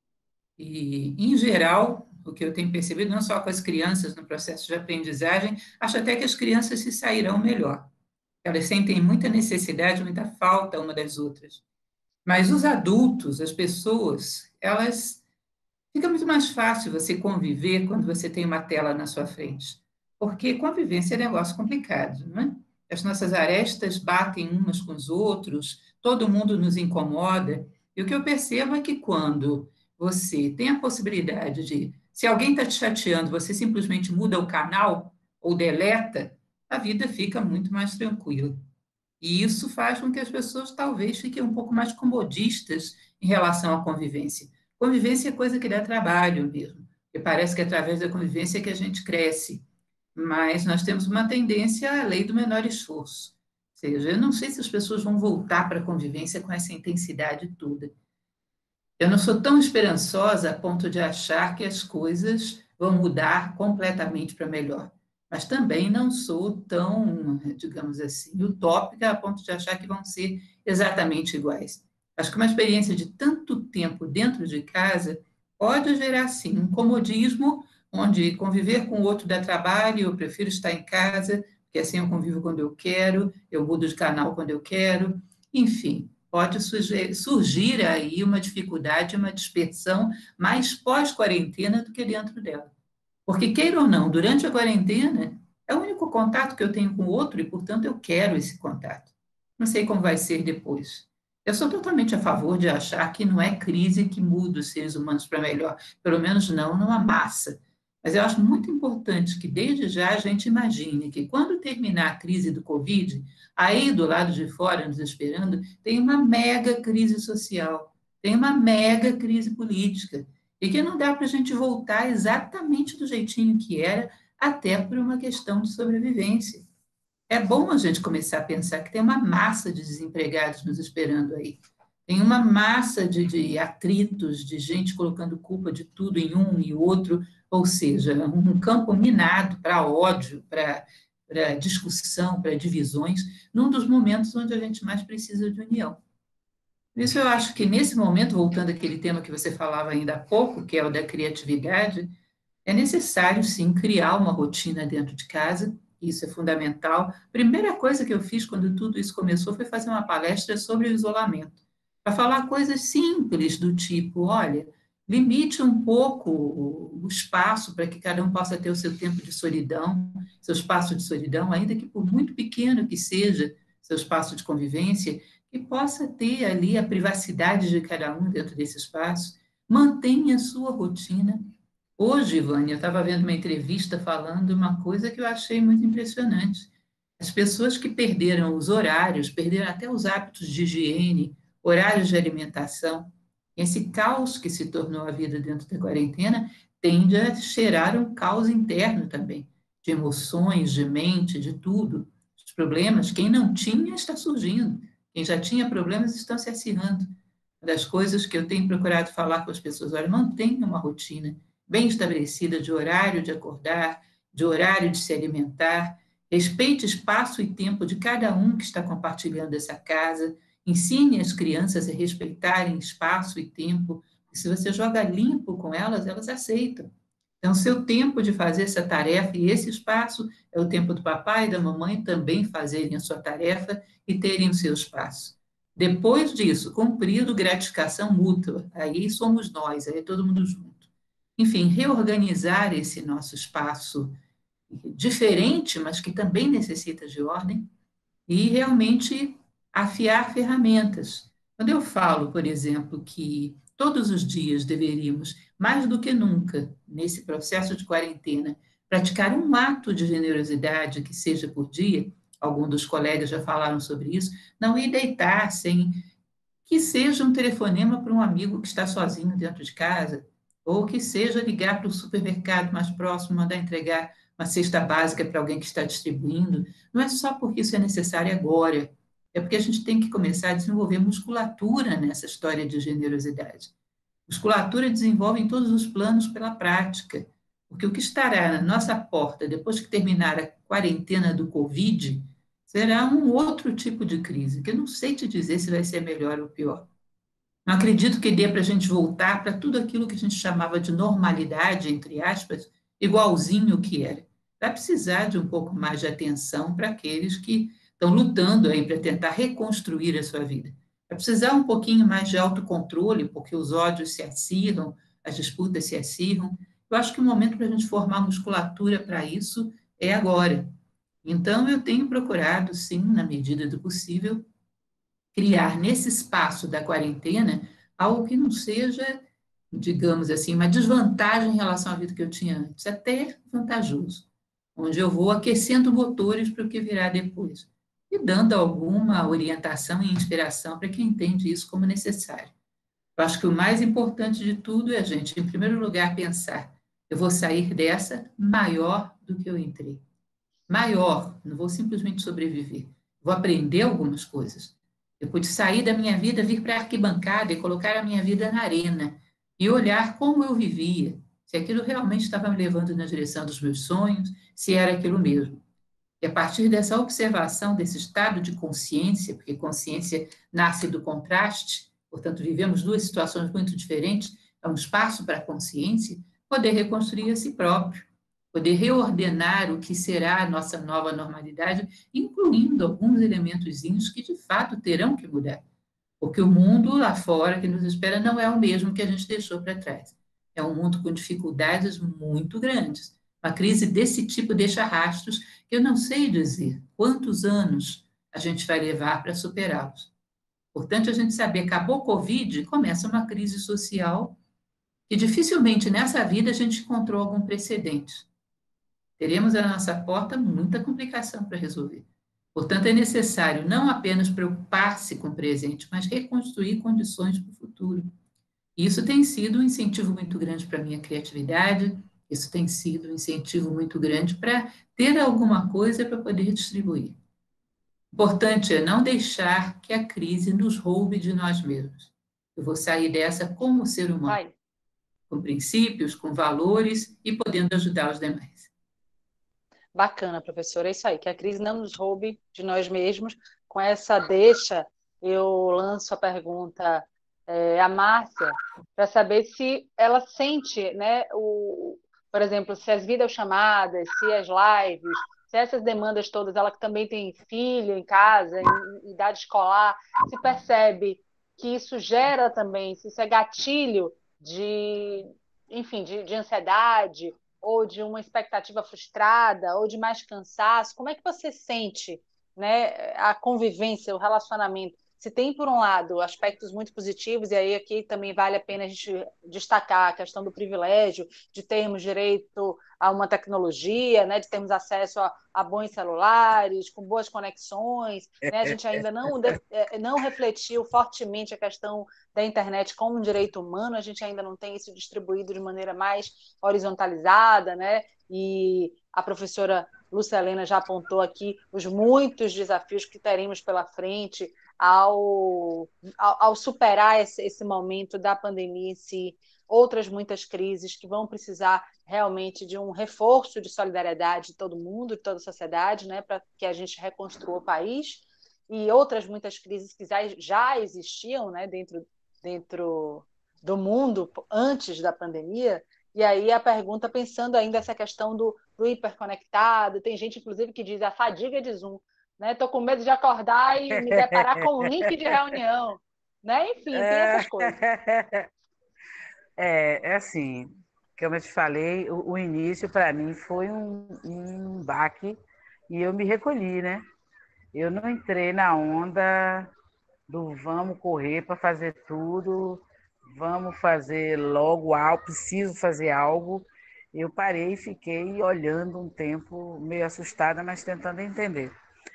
B: E, em geral, o que eu tenho percebido, não só com as crianças no processo de aprendizagem, acho até que as crianças se sairão melhor. Elas sentem muita necessidade, muita falta uma das outras. Mas os adultos, as pessoas, elas... Fica muito mais fácil você conviver quando você tem uma tela na sua frente. Porque convivência é um negócio complicado, não é? As nossas arestas batem umas com os outros, todo mundo nos incomoda. E o que eu percebo é que quando você tem a possibilidade de, se alguém está te chateando, você simplesmente muda o canal ou deleta, a vida fica muito mais tranquila. E isso faz com que as pessoas talvez fiquem um pouco mais comodistas em relação à convivência. Convivência é coisa que dá trabalho mesmo, porque parece que é através da convivência que a gente cresce. Mas nós temos uma tendência à lei do menor esforço. Ou seja, eu não sei se as pessoas vão voltar para a convivência com essa intensidade toda. Eu não sou tão esperançosa a ponto de achar que as coisas vão mudar completamente para melhor. Mas também não sou tão, digamos assim, utópica a ponto de achar que vão ser exatamente iguais. Acho que uma experiência de tanto tempo dentro de casa pode gerar, sim, um comodismo, onde conviver com o outro dá trabalho, eu prefiro estar em casa, porque assim eu convivo quando eu quero, eu mudo de canal quando eu quero, enfim, pode surgir aí uma dificuldade, uma dispersão mais pós-quarentena do que dentro dela. Porque, queira ou não, durante a quarentena, é o único contato que eu tenho com o outro e, portanto, eu quero esse contato. Não sei como vai ser depois. Eu sou totalmente a favor de achar que não é crise que muda os seres humanos para melhor, pelo menos não numa massa. Mas eu acho muito importante que, desde já, a gente imagine que, quando terminar a crise do Covid, aí do lado de fora, nos esperando, tem uma mega crise social, tem uma mega crise política, e que não dá para a gente voltar exatamente do jeitinho que era, até por uma questão de sobrevivência. É bom a gente começar a pensar que tem uma massa de desempregados nos esperando aí. Tem uma massa de atritos, de gente colocando culpa de tudo em um e outro, ou seja, um campo minado para ódio, para discussão, para divisões, num dos momentos onde a gente mais precisa de união. Por isso eu acho que nesse momento, voltando àquele tema que você falava ainda há pouco, que é o da criatividade, é necessário, sim, criar uma rotina dentro de casa, isso é fundamental. Primeira coisa que eu fiz quando tudo isso começou foi fazer uma palestra sobre o isolamento, para falar coisas simples do tipo, olha, limite um pouco o espaço para que cada um possa ter o seu tempo de solidão, seu espaço de solidão, ainda que por muito pequeno que seja seu espaço de convivência, que possa ter ali a privacidade de cada um dentro desse espaço, mantenha a sua rotina. Hoje, Vânia, eu estava vendo uma entrevista falando uma coisa que eu achei muito impressionante. As pessoas que perderam os horários, perderam até os hábitos de higiene, horários de alimentação, esse caos que se tornou a vida dentro da quarentena tende a cheirar um caos interno também, de emoções, de mente, de tudo. Os problemas, quem não tinha está surgindo, quem já tinha problemas estão se acirrando. Uma das coisas que eu tenho procurado falar com as pessoas, olha, mantenha uma rotina bem estabelecida de horário de acordar, de horário de se alimentar, respeite espaço e tempo de cada um que está compartilhando essa casa, ensine as crianças a respeitarem espaço e tempo, e se você joga limpo com elas, elas aceitam. Então, seu tempo de fazer essa tarefa e esse espaço é o tempo do papai e da mamãe também fazerem a sua tarefa e terem o seu espaço. Depois disso, cumprido, gratificação mútua. Aí somos nós, aí é todo mundo junto. Enfim, reorganizar esse nosso espaço diferente, mas que também necessita de ordem, e realmente afiar ferramentas. Quando eu falo, por exemplo, que todos os dias deveríamos, mais do que nunca, nesse processo de quarentena, praticar um ato de generosidade que seja por dia, alguns dos colegas já falaram sobre isso, não ir deitar sem que seja um telefonema para um amigo que está sozinho dentro de casa, ou que seja ligar para o supermercado mais próximo, mandar entregar uma cesta básica para alguém que está distribuindo. Não é só porque isso é necessário agora, é porque a gente tem que começar a desenvolver musculatura nessa história de generosidade. Musculatura desenvolve em todos os planos pela prática, porque o que estará na nossa porta depois que terminar a quarentena do Covid será um outro tipo de crise, que eu não sei te dizer se vai ser melhor ou pior. Não acredito que dê para a gente voltar para tudo aquilo que a gente chamava de normalidade, entre aspas, igualzinho que era. Vai precisar de um pouco mais de atenção para aqueles que estão lutando aí para tentar reconstruir a sua vida. Vai precisar um pouquinho mais de autocontrole, porque os ódios se acirram, as disputas se acirram. Eu acho que o momento para a gente formar musculatura para isso é agora. Então, eu tenho procurado, sim, na medida do possível, criar nesse espaço da quarentena algo que não seja, digamos assim, uma desvantagem em relação à vida que eu tinha antes, até vantajoso, onde eu vou aquecendo motores para o que virá depois e dando alguma orientação e inspiração para quem entende isso como necessário. Eu acho que o mais importante de tudo é a gente, em primeiro lugar, pensar: eu vou sair dessa maior do que eu entrei. Maior, não vou simplesmente sobreviver, vou aprender algumas coisas. Eu pude sair da minha vida, vir para a arquibancada e colocar a minha vida na arena e olhar como eu vivia, se aquilo realmente estava me levando na direção dos meus sonhos, se era aquilo mesmo. E a partir dessa observação, desse estado de consciência, porque consciência nasce do contraste, portanto, vivemos duas situações muito diferentes, é um espaço para a consciência, poder reconstruir a si próprio, poder reordenar o que será a nossa nova normalidade, incluindo alguns elementozinhos que, de fato, terão que mudar. Porque o mundo lá fora que nos espera não é o mesmo que a gente deixou para trás. É um mundo com dificuldades muito grandes. Uma crise desse tipo deixa rastros que eu não sei dizer quantos anos a gente vai levar para superá-los. Portanto, a gente saber, acabou o Covid, começa uma crise social que dificilmente nessa vida a gente encontrou algum precedente. Teremos à nossa porta muita complicação para resolver. Portanto, é necessário não apenas preocupar-se com o presente, mas reconstruir condições para o futuro. E isso tem sido um incentivo muito grande para a minha criatividade, isso tem sido um incentivo muito grande para ter alguma coisa para poder distribuir. Importante é não deixar que a crise nos roube de nós mesmos. Eu vou sair dessa como ser humano, com princípios, com valores e podendo ajudar os demais.
L: Bacana, professora, é isso aí, que a crise não nos roube de nós mesmos. Com essa deixa, eu lanço a pergunta à Márcia, para saber se ela sente, né, por exemplo, se as videochamadas, se as lives, se essas demandas todas, ela que também tem filho em casa, em idade escolar, se percebe que isso gera também, se isso é gatilho enfim, de ansiedade, ou de uma expectativa frustrada, ou de mais cansaço. Como é que você sente, né, a convivência, o relacionamento? se tem, por um lado, aspectos muito positivos, e aí aqui também vale a pena a gente destacar a questão do privilégio, de termos direito a uma tecnologia, né, de termos acesso a bons celulares, com boas conexões, né, a gente ainda não refletiu fortemente a questão da internet como um direito humano, a gente ainda não tem isso distribuído de maneira mais horizontalizada, né, e a professora Lúcia Helena já apontou aqui os muitos desafios que teremos pela frente ao superar esse momento da pandemia em si, outras muitas crises que vão precisar realmente de um reforço de solidariedade de todo mundo, de toda a sociedade, né, para que a gente reconstrua o país, e outras muitas crises que já existiam, né, dentro do mundo antes da pandemia. E aí a pergunta, pensando ainda essa questão do hiperconectado, tem gente, inclusive, que diz a fadiga de Zoom, né? Estou com medo de acordar e me deparar com um link de reunião, né? Enfim, tem essas coisas.
C: É assim, como eu te falei, o início para mim foi um baque e eu me recolhi, né? Eu não entrei na onda do vamos correr para fazer tudo, vamos fazer logo algo, preciso fazer algo. Eu parei e fiquei olhando um tempo, meio assustada, mas tentando entender.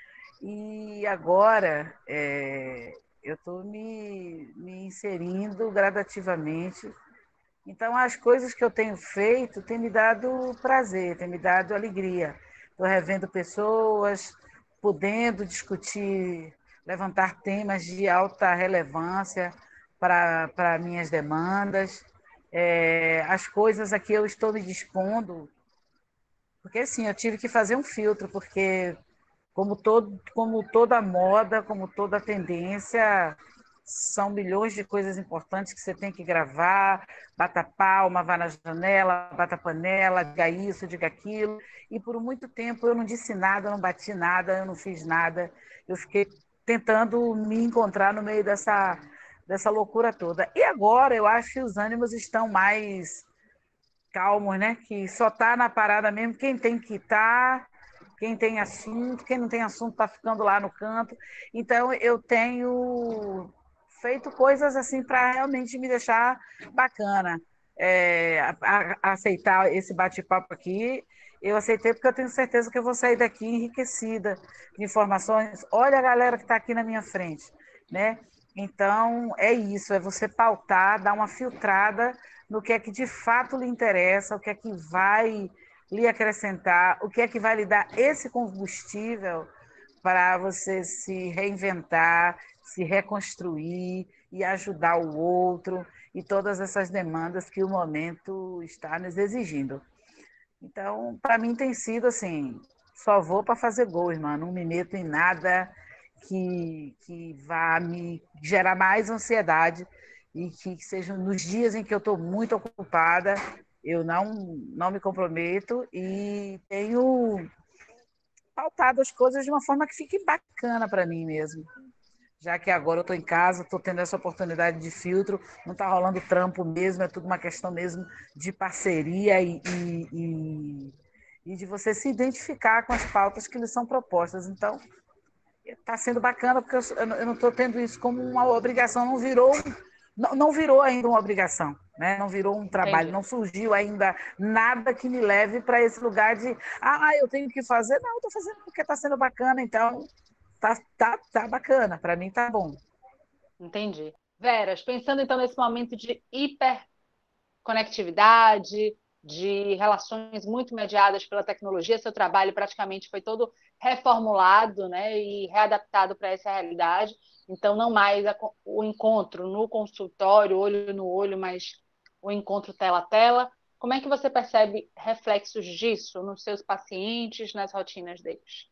C: E agora eu estou me inserindo gradativamente. Então, as coisas que eu tenho feito têm me dado prazer, têm me dado alegria. Estou revendo pessoas, podendo discutir, levantar temas de alta relevância para minhas demandas. As coisas a que eu estou me dispondo, porque assim, eu tive que fazer um filtro, porque como toda moda, como toda tendência, são milhões de coisas importantes que você tem que gravar, bata palma, vá na janela, bata panela, diga isso, diga aquilo. E por muito tempo eu não disse nada, eu não bati nada, eu não fiz nada. Eu fiquei tentando me encontrar no meio dessa loucura toda. E agora eu acho que os ânimos estão mais calmos, né? Que só está na parada mesmo quem tem que estar, quem tem assunto, quem não tem assunto está ficando lá no canto. Então, eu tenho feito coisas assim para realmente me deixar bacana. Aceitar esse bate-papo aqui, eu aceitei porque eu tenho certeza que eu vou sair daqui enriquecida de informações. Olha a galera que está aqui na minha frente, né? Então, é isso, é você pautar, dar uma filtrada no que é que de fato lhe interessa, o que é que vai lhe acrescentar, o que é que vai lhe dar esse combustível para você se reinventar, se reconstruir e ajudar o outro e todas essas demandas que o momento está nos exigindo. Então, para mim tem sido assim, só vou para fazer gol, irmã, não me meto em nada que vá me gerar mais ansiedade e que sejam nos dias em que eu estou muito ocupada, eu não me comprometo e tenho pautado as coisas de uma forma que fique bacana para mim mesmo. Já que agora eu estou em casa, estou tendo essa oportunidade de filtro, não está rolando trampo mesmo, é tudo uma questão mesmo de parceria e de você se identificar com as pautas que lhe são propostas. Então, está sendo bacana, porque eu não estou tendo isso como uma obrigação, não virou ainda uma obrigação, né? Não virou um trabalho, não surgiu ainda nada que me leve para esse lugar de eu tenho que fazer. Não, estou fazendo porque está sendo bacana, então tá bacana, para mim tá bom.
L: Entendi. Veras, pensando então nesse momento de hiperconectividade, de relações muito mediadas pela tecnologia, seu trabalho praticamente foi todo reformulado, né, e readaptado para essa realidade. Então, não mais o encontro no consultório, olho no olho, mas o encontro tela a tela. Como é que você percebe reflexos disso nos seus pacientes, nas rotinas deles?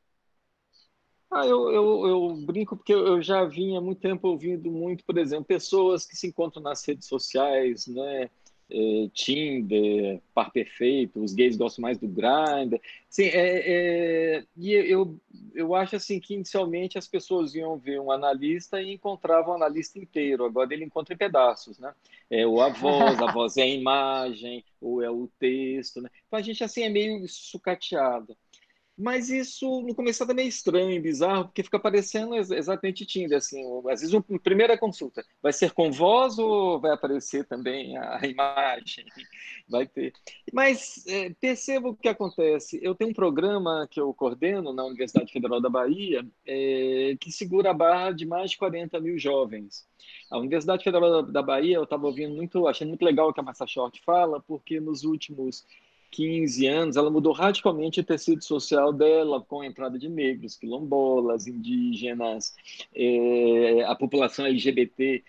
E: Eu brinco porque eu já vinha há muito tempo ouvindo muito, por exemplo, pessoas que se encontram nas redes sociais, né? Tinder, Par Perfeito, os gays gostam mais do Grindr. Assim, e eu acho assim que inicialmente as pessoas iam ver um analista e encontravam o analista inteiro. Agora ele encontra em pedaços, né? A voz é a imagem, ou é o texto, né? Então a gente assim é meio sucateado. Mas isso no começo é meio estranho, bizarro, porque fica parecendo exatamente Tinder, assim, às vezes uma primeira consulta vai ser com voz ou vai aparecer também a imagem? Vai ter. Mas perceba o que acontece. Eu tenho um programa que eu coordeno na Universidade Federal da Bahia, que segura a barra de mais de 40 mil jovens. A Universidade Federal da Bahia, eu estava ouvindo muito, achando muito legal o que a Massa Short fala, porque nos últimos 15 anos, ela mudou radicalmente o tecido social dela, com a entrada de negros, quilombolas, indígenas, a população LGBT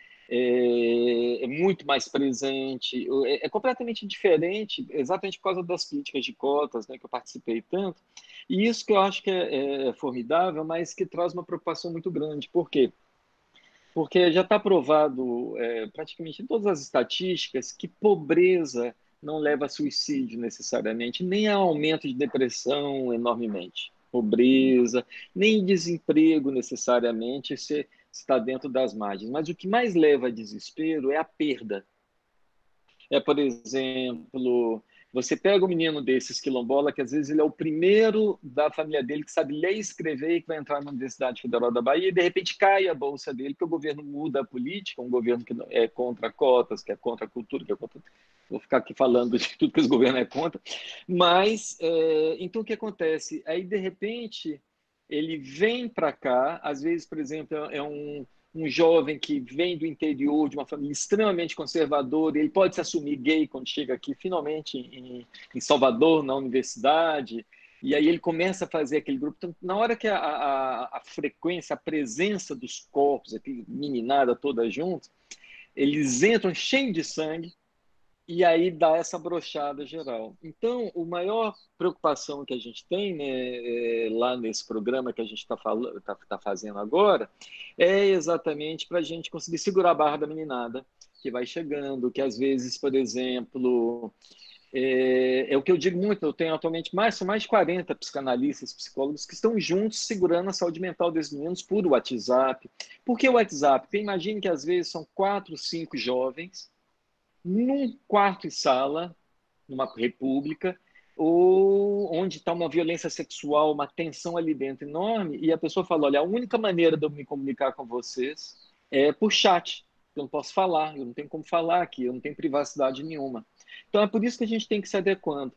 E: é muito mais presente, é completamente diferente, exatamente por causa das políticas de cotas, né, que eu participei tanto, e isso que eu acho que é formidável, mas que traz uma preocupação muito grande. Por quê? Porque já está provado, praticamente em todas as estatísticas, que pobreza não leva a suicídio necessariamente, nem a aumento de depressão enormemente. Pobreza, nem desemprego necessariamente se está dentro das margens. Mas o que mais leva a desespero é a perda. Por exemplo, você pega um menino desses quilombola, que às vezes ele é o primeiro da família dele que sabe ler e escrever e que vai entrar na Universidade Federal da Bahia, e de repente cai a bolsa dele, porque o governo muda a política, um governo que é contra cotas, que é contra a cultura, que é contra... Vou ficar aqui falando de tudo que esse governo é contra. Mas, então, o que acontece? Aí, de repente, ele vem para cá, às vezes, por exemplo, é um jovem que vem do interior, de uma família extremamente conservadora, ele pode se assumir gay quando chega aqui, finalmente, em Salvador, na universidade, e aí ele começa a fazer aquele grupo. Então, na hora que a frequência, a presença dos corpos, aquele meninada toda junto, eles entram cheios de sangue, e aí dá essa brochada geral. Então, a maior preocupação que a gente tem, né, lá nesse programa que a gente tá fazendo agora é exatamente para a gente conseguir segurar a barra da meninada que vai chegando, que às vezes, por exemplo, é o que eu digo muito, eu tenho atualmente são mais de 40 psicanalistas, psicólogos que estão juntos segurando a saúde mental desses meninos por WhatsApp. Por que o WhatsApp? Porque imagine que às vezes são 4, 5 jovens num quarto e sala, numa república, ou onde está uma violência sexual, uma tensão ali dentro enorme, e a pessoa fala, olha, a única maneira de eu me comunicar com vocês é por chat. Eu não posso falar, eu não tenho como falar aqui, eu não tenho privacidade nenhuma. Então é por isso que a gente tem que se adequando.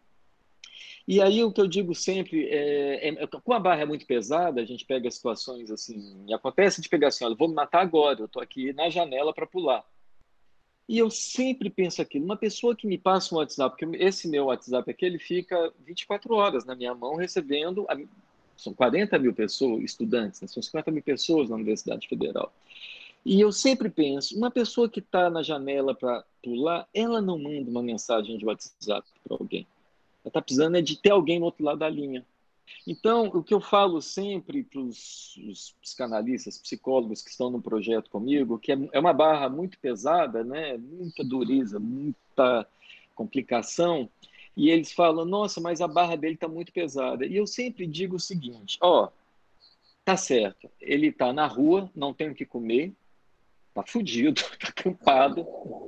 E: E aí o que eu digo sempre, com a barra muito pesada, a gente pega situações assim, e acontece de pegar assim, olha, vou me matar agora, eu estou aqui na janela para pular. E eu sempre penso aquilo, uma pessoa que me passa um WhatsApp, porque esse meu WhatsApp aqui, ele fica 24 horas na minha mão recebendo, são 40 mil pessoas, estudantes, né? São 50 mil pessoas na Universidade Federal. E eu sempre penso, uma pessoa que está na janela para pular, ela não manda uma mensagem de WhatsApp para alguém. Ela está precisando de ter alguém no outro lado da linha. Então, o que eu falo sempre para os psicanalistas, psicólogos que estão no projeto comigo, que é uma barra muito pesada, né? Muita dureza, muita complicação, e eles falam, nossa, mas a barra dele está muito pesada. E eu sempre digo o seguinte, tá certo, ele está na rua, não tem o que comer, está fudido, está acampado,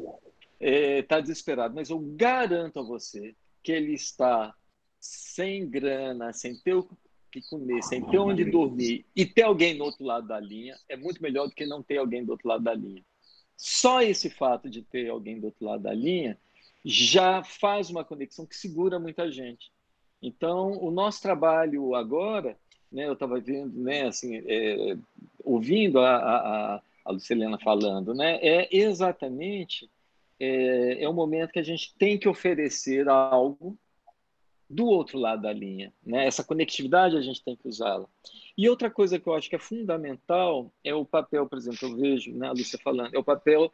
E: está desesperado, mas eu garanto a você que ele está sem grana, sem ter o que comer, sem ter onde dormir e ter alguém do outro lado da linha, é muito melhor do que não ter alguém do outro lado da linha. Só esse fato de ter alguém do outro lado da linha já faz uma conexão que segura muita gente. Então, o nosso trabalho agora, né, eu estava vendo, né, assim, ouvindo a Lucilena falando, né, é exatamente um momento que a gente tem que oferecer algo do outro lado da linha, né? Essa conectividade a gente tem que usá-la. E outra coisa que eu acho que é fundamental é o papel, por exemplo, eu vejo, né, a Lúcia falando, é o papel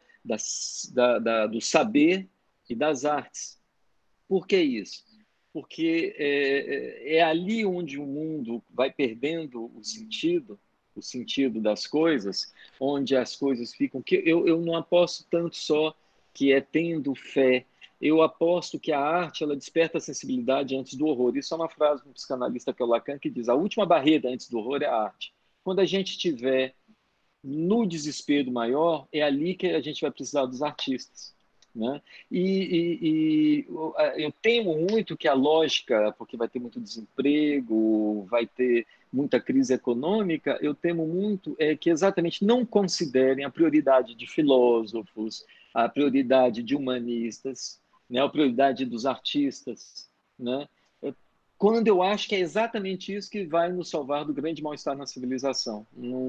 E: do saber e das artes. Por que isso? Porque é ali onde o mundo vai perdendo o sentido das coisas, onde as coisas ficam... que eu não aposto tanto só que é tendo fé. Eu aposto que a arte ela desperta a sensibilidade antes do horror. Isso é uma frase de um psicanalista que é o Lacan, que diz: a última barreira antes do horror é a arte. Quando a gente estiver no desespero maior, é ali que a gente vai precisar dos artistas. né? Eu temo muito que a lógica, porque vai ter muito desemprego, vai ter muita crise econômica, eu temo muito que exatamente não considerem a prioridade de filósofos, a prioridade de humanistas, né? A prioridade dos artistas, né? Quando eu acho que é exatamente isso que vai nos salvar do grande mal-estar na civilização.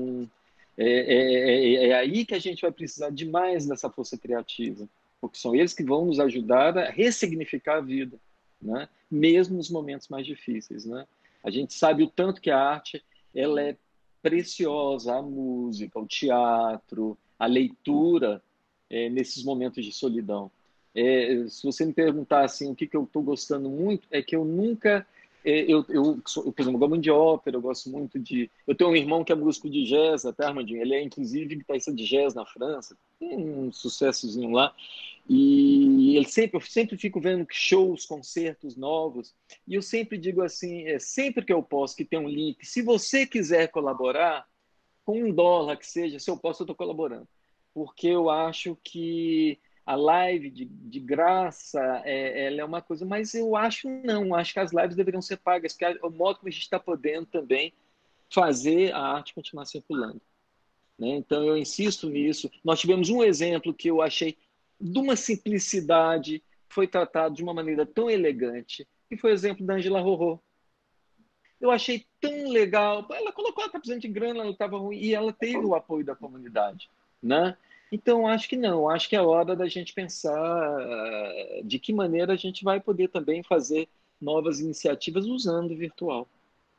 E: É aí que a gente vai precisar demais dessa força criativa, porque são eles que vão nos ajudar a ressignificar a vida, né? Mesmo nos momentos mais difíceis, né? A gente sabe o tanto que a arte ela é preciosa, a música, o teatro, a leitura, nesses momentos de solidão. Se você me perguntar assim, o que eu estou gostando muito, é que eu nunca... por exemplo, eu gosto muito de ópera, eu gosto muito de... Eu tenho um irmão que é músico de jazz, até, Armandinho, ele é inclusive guitarrista de jazz na França, tem um sucessozinho lá, e eu sempre fico vendo shows, concertos novos, e eu sempre digo assim, sempre que eu posso, que tem um link, se você quiser colaborar, com $1 que seja, se eu posso, eu estou colaborando, porque eu acho que a live de graça, ela é uma coisa, mas eu acho que as lives deveriam ser pagas, porque é o modo como a gente está podendo também fazer a arte continuar circulando, né? Então eu insisto nisso. Nós tivemos um exemplo que eu achei de uma simplicidade, foi tratado de uma maneira tão elegante, que foi o exemplo da Angela Rorô. Eu achei tão legal, ela colocou, ela está precisando de grana, ela estava ruim, e ela teve o apoio da comunidade, né? Então, acho que não. Acho que é hora da gente pensar de que maneira a gente vai poder também fazer novas iniciativas usando o virtual.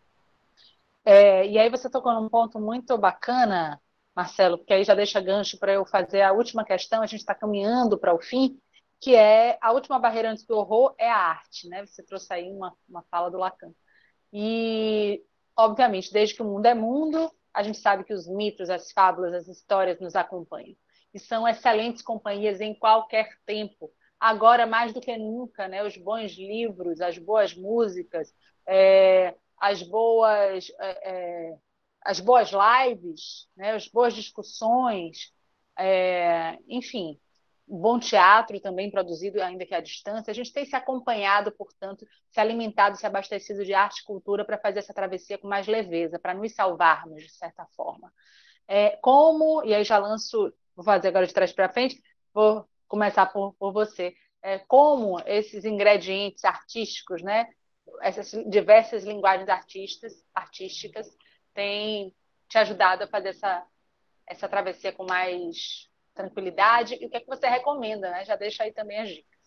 L: E aí você tocou num ponto muito bacana, Marcelo, porque aí já deixa gancho para eu fazer a última questão, a gente está caminhando para o fim, que é a última barreira antes do horror é a arte, né? Você trouxe aí uma fala do Lacan. E, obviamente, desde que o mundo é mundo, a gente sabe que os mitos, as fábulas, as histórias nos acompanham. E são excelentes companhias em qualquer tempo. Agora, mais do que nunca, né? Os bons livros, as boas músicas, as boas lives, né? As boas discussões, enfim, um bom teatro também produzido, ainda que à distância. A gente tem se acompanhado, portanto, se alimentado, se abastecido de arte e cultura para fazer essa travessia com mais leveza, para nos salvarmos, de certa forma. E aí já lanço, vou fazer agora de trás para frente, vou começar por você. Como esses ingredientes artísticos, né, essas diversas linguagens artísticas têm te ajudado a fazer essa travessia com mais tranquilidade, e o que é que você recomenda, né? Já deixa aí também as dicas.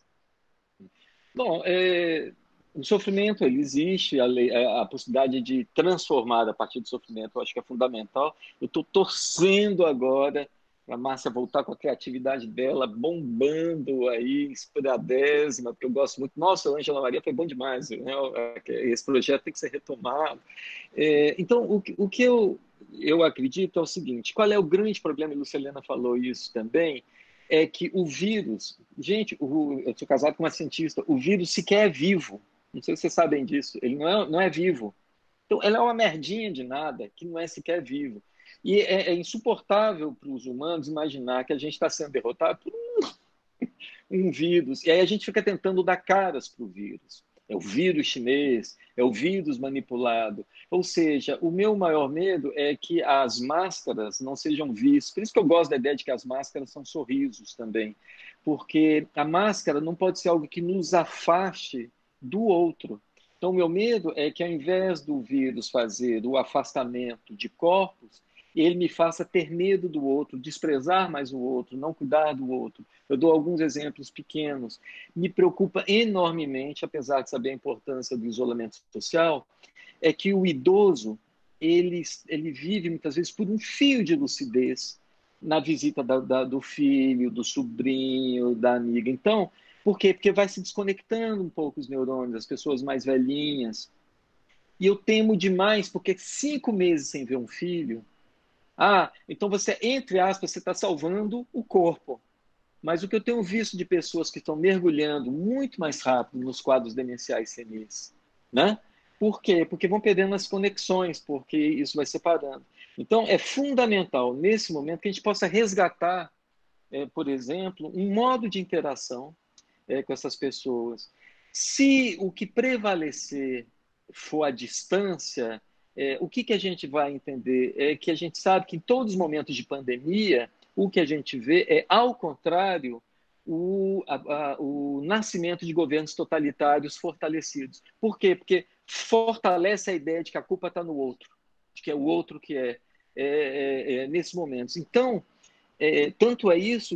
E: Bom, o sofrimento, ele existe, a possibilidade de transformar a partir do sofrimento, eu acho que é fundamental. Eu estou torcendo agora para a Márcia voltar com a criatividade dela, bombando aí, inspiradésima, porque eu gosto muito. Nossa, a Ângela Maria foi bom demais, né? Esse projeto tem que ser retomado. Então, o que eu acredito é o seguinte, qual é o grande problema, e a Lucilena falou isso também, é que o vírus... Gente, eu sou casado com uma cientista, o vírus sequer é vivo. Não sei se vocês sabem disso. Ele não é vivo. Então, ela é uma merdinha de nada, que não é sequer vivo. E é insuportável para os humanos imaginar que a gente está sendo derrotado por um vírus. E aí a gente fica tentando dar caras para o vírus. É o vírus chinês, é o vírus manipulado. Ou seja, o meu maior medo é que as máscaras não sejam vistas. Por isso que eu gosto da ideia de que as máscaras são sorrisos também. Porque a máscara não pode ser algo que nos afaste do outro. Então, o meu medo é que, ao invés do vírus fazer o afastamento de corpos, ele me faça ter medo do outro, desprezar mais o outro, não cuidar do outro. Eu dou alguns exemplos pequenos. Me preocupa enormemente, apesar de saber a importância do isolamento social, é que o idoso ele vive muitas vezes por um fio de lucidez na visita do filho, do sobrinho, da amiga. Então, por quê? Porque vai se desconectando um pouco os neurônios, as pessoas mais velhinhas. E eu temo demais, porque 5 meses sem ver um filho, então você, entre aspas, você está salvando o corpo. Mas o que eu tenho visto de pessoas que estão mergulhando muito mais rápido nos quadros demenciais senis, né? Por quê? Porque vão perdendo as conexões, porque isso vai separando. Então, é fundamental, nesse momento, que a gente possa resgatar por exemplo, um modo de interação com essas pessoas. Se o que prevalecer for a distância, o que a gente vai entender? É que a gente sabe que em todos os momentos de pandemia, o que a gente vê é, ao contrário, o nascimento de governos totalitários fortalecidos. Por quê? Porque fortalece a ideia de que a culpa está no outro, de que é o outro que nesses momentos. Então, tanto é isso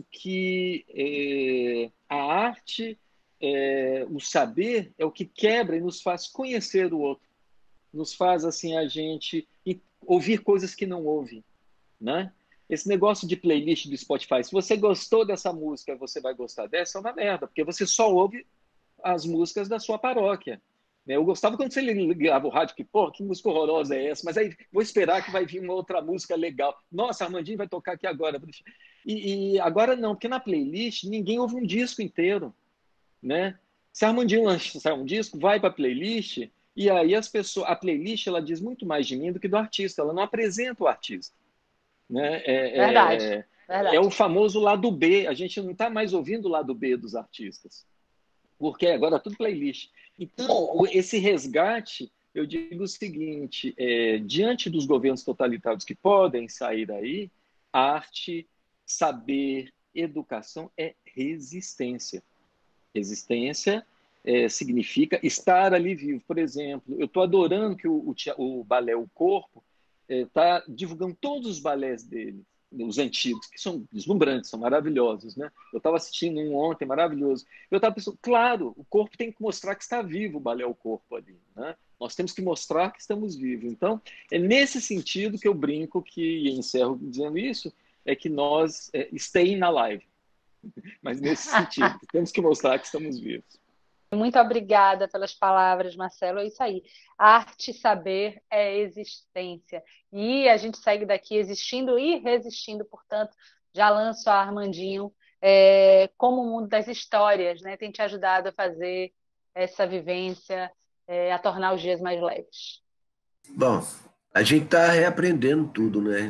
E: que a arte, o saber, é o que quebra e nos faz conhecer o outro, nos faz assim a gente ouvir coisas que não ouve, né? Esse negócio de playlist do Spotify, se você gostou dessa música, você vai gostar dessa, é uma merda, porque você só ouve as músicas da sua paróquia. Eu gostava quando você ligava o rádio, que, pô, que música horrorosa é essa? Mas aí vou esperar que vai vir uma outra música legal. Nossa, Armandinho vai tocar aqui agora. E agora não, porque na playlist ninguém ouve um disco inteiro, né? Se a Armandinho lançar um disco, vai para a playlist, e aí a playlist ela diz muito mais de mim do que do artista, ela não apresenta o artista. Né?
L: Verdade.
E: É o famoso lado B, a gente não está mais ouvindo o lado B dos artistas, porque agora é tudo playlist. Então, esse resgate, eu digo o seguinte, diante dos governos totalitários que podem sair aí, arte, saber, educação é resistência. Resistência significa estar ali vivo. Por exemplo, eu estou adorando que o balé O Corpo está divulgando todos os balés dele, os antigos, que são deslumbrantes, são maravilhosos, né? Eu estava assistindo um ontem, maravilhoso. Eu estava pensando, claro, o corpo tem que mostrar que está vivo, o balé O Corpo ali, né? Nós temos que mostrar que estamos vivos. Então, é nesse sentido que eu brinco, e encerro dizendo isso, é que nós staying na live. Mas nesse sentido, temos que mostrar que estamos vivos.
L: Muito obrigada pelas palavras, Marcelo. É isso aí. Arte e saber é existência. E a gente segue daqui existindo e resistindo, portanto, já lanço a Armandinho como o mundo das histórias, né? Tem te ajudado a fazer essa vivência, a tornar os dias mais leves.
D: Bom, a gente está reaprendendo tudo, né?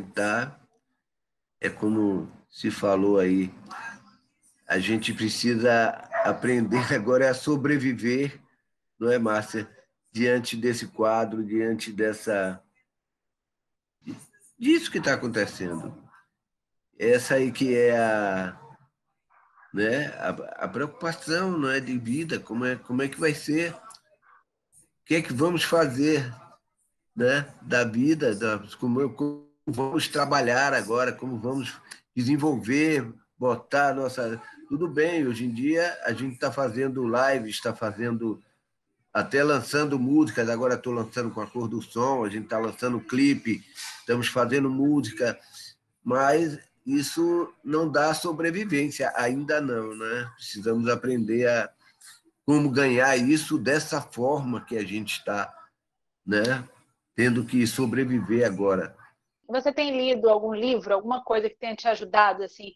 D: É como se falou aí, a gente precisa aprender agora a sobreviver, não é, Márcia? Diante desse quadro, diante disso que está acontecendo. Essa aí que é a preocupação, não é, de vida, como é que vai ser, o que é que vamos fazer, né, da vida, como vamos trabalhar agora, como vamos desenvolver, botar nossa... Tudo bem, hoje em dia a gente está fazendo live, está fazendo, até lançando músicas, agora estou lançando com a Cor do Som, a gente está lançando clipe, estamos fazendo música, mas isso não dá sobrevivência, ainda não, né? Precisamos aprender a como ganhar isso dessa forma que a gente está, né, tendo que sobreviver agora.
L: Você tem lido algum livro, alguma coisa que tenha te ajudado, assim,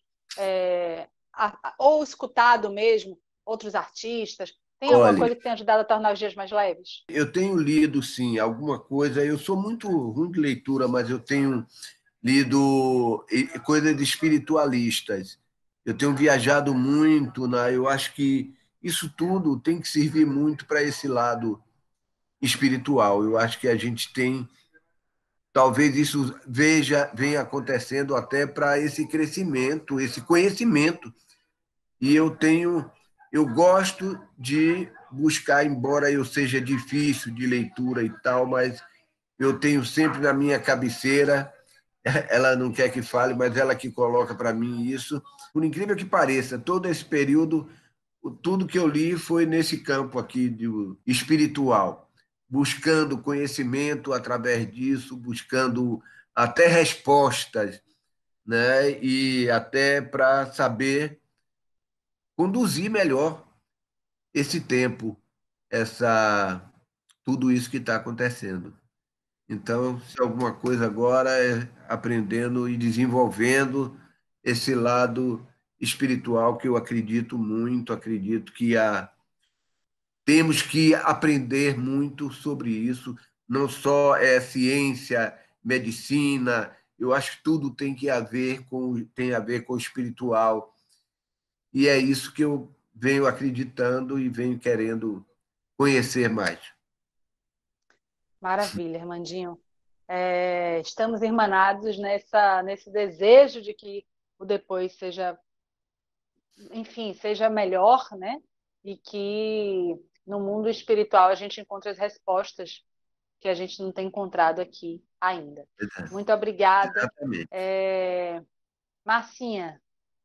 L: ou escutado mesmo outros artistas? Tem alguma coisa que tenha ajudado a tornar os dias mais leves?
D: Eu tenho lido, sim, alguma coisa. Eu sou muito ruim de leitura, mas eu tenho lido coisas de espiritualistas. Eu tenho viajado muito, né? Eu acho que isso tudo tem que servir muito para esse lado espiritual. Eu acho que a gente tem... Talvez isso venha acontecendo até para esse crescimento, esse conhecimento. E eu gosto de buscar, embora eu seja difícil de leitura e tal, mas eu tenho sempre na minha cabeceira, ela não quer que fale, mas ela que coloca para mim isso. Por incrível que pareça, todo esse período, tudo que eu li foi nesse campo aqui espiritual, buscando conhecimento através disso, buscando até respostas, né? E até para saber conduzir melhor esse tempo, tudo isso que está acontecendo. Então, se alguma coisa agora é aprendendo e desenvolvendo esse lado espiritual que eu acredito muito, acredito que temos que aprender muito sobre isso, não só ciência, medicina, eu acho que tudo tem a ver com o espiritual, e é isso que eu venho acreditando e venho querendo conhecer mais.
L: Maravilha, Armandinho. Estamos irmanados nesse desejo de que o depois seja, enfim, seja melhor, né? E que no mundo espiritual a gente encontre as respostas que a gente não tem encontrado aqui ainda. Muito obrigada. Marcinha,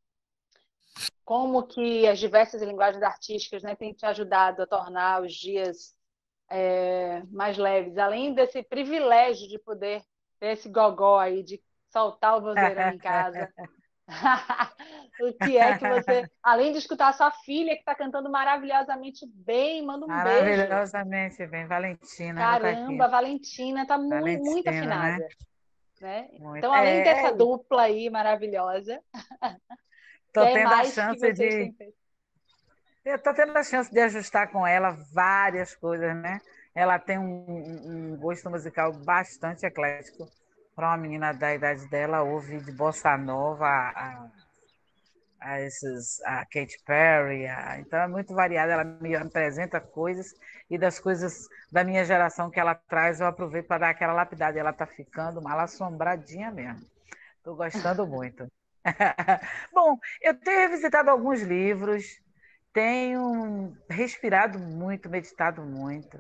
L: como que as diversas linguagens artísticas, né, têm te ajudado a tornar os dias mais leves, além desse privilégio de poder ter esse gogó aí, de soltar o vozeirão em casa. O que é que você, além de escutar a sua filha, que está cantando maravilhosamente bem, manda um beijo.
C: Maravilhosamente bem, Valentina.
L: Caramba, Valentina está muito afinada. Né? Então, além dessa dupla aí maravilhosa,
C: estou tendo a chance Eu estou tendo a chance de ajustar com ela várias coisas, né? Ela tem um gosto musical bastante eclético. Para uma menina da idade dela, ouve de bossa nova a Katy Perry. Então é muito variada. Ela me apresenta coisas, e das coisas da minha geração que ela traz, eu aproveito para dar aquela lapidada. Ela está ficando mal assombradinha mesmo. Estou gostando muito. Bom, eu tenho revisitado alguns livros, tenho respirado muito, meditado muito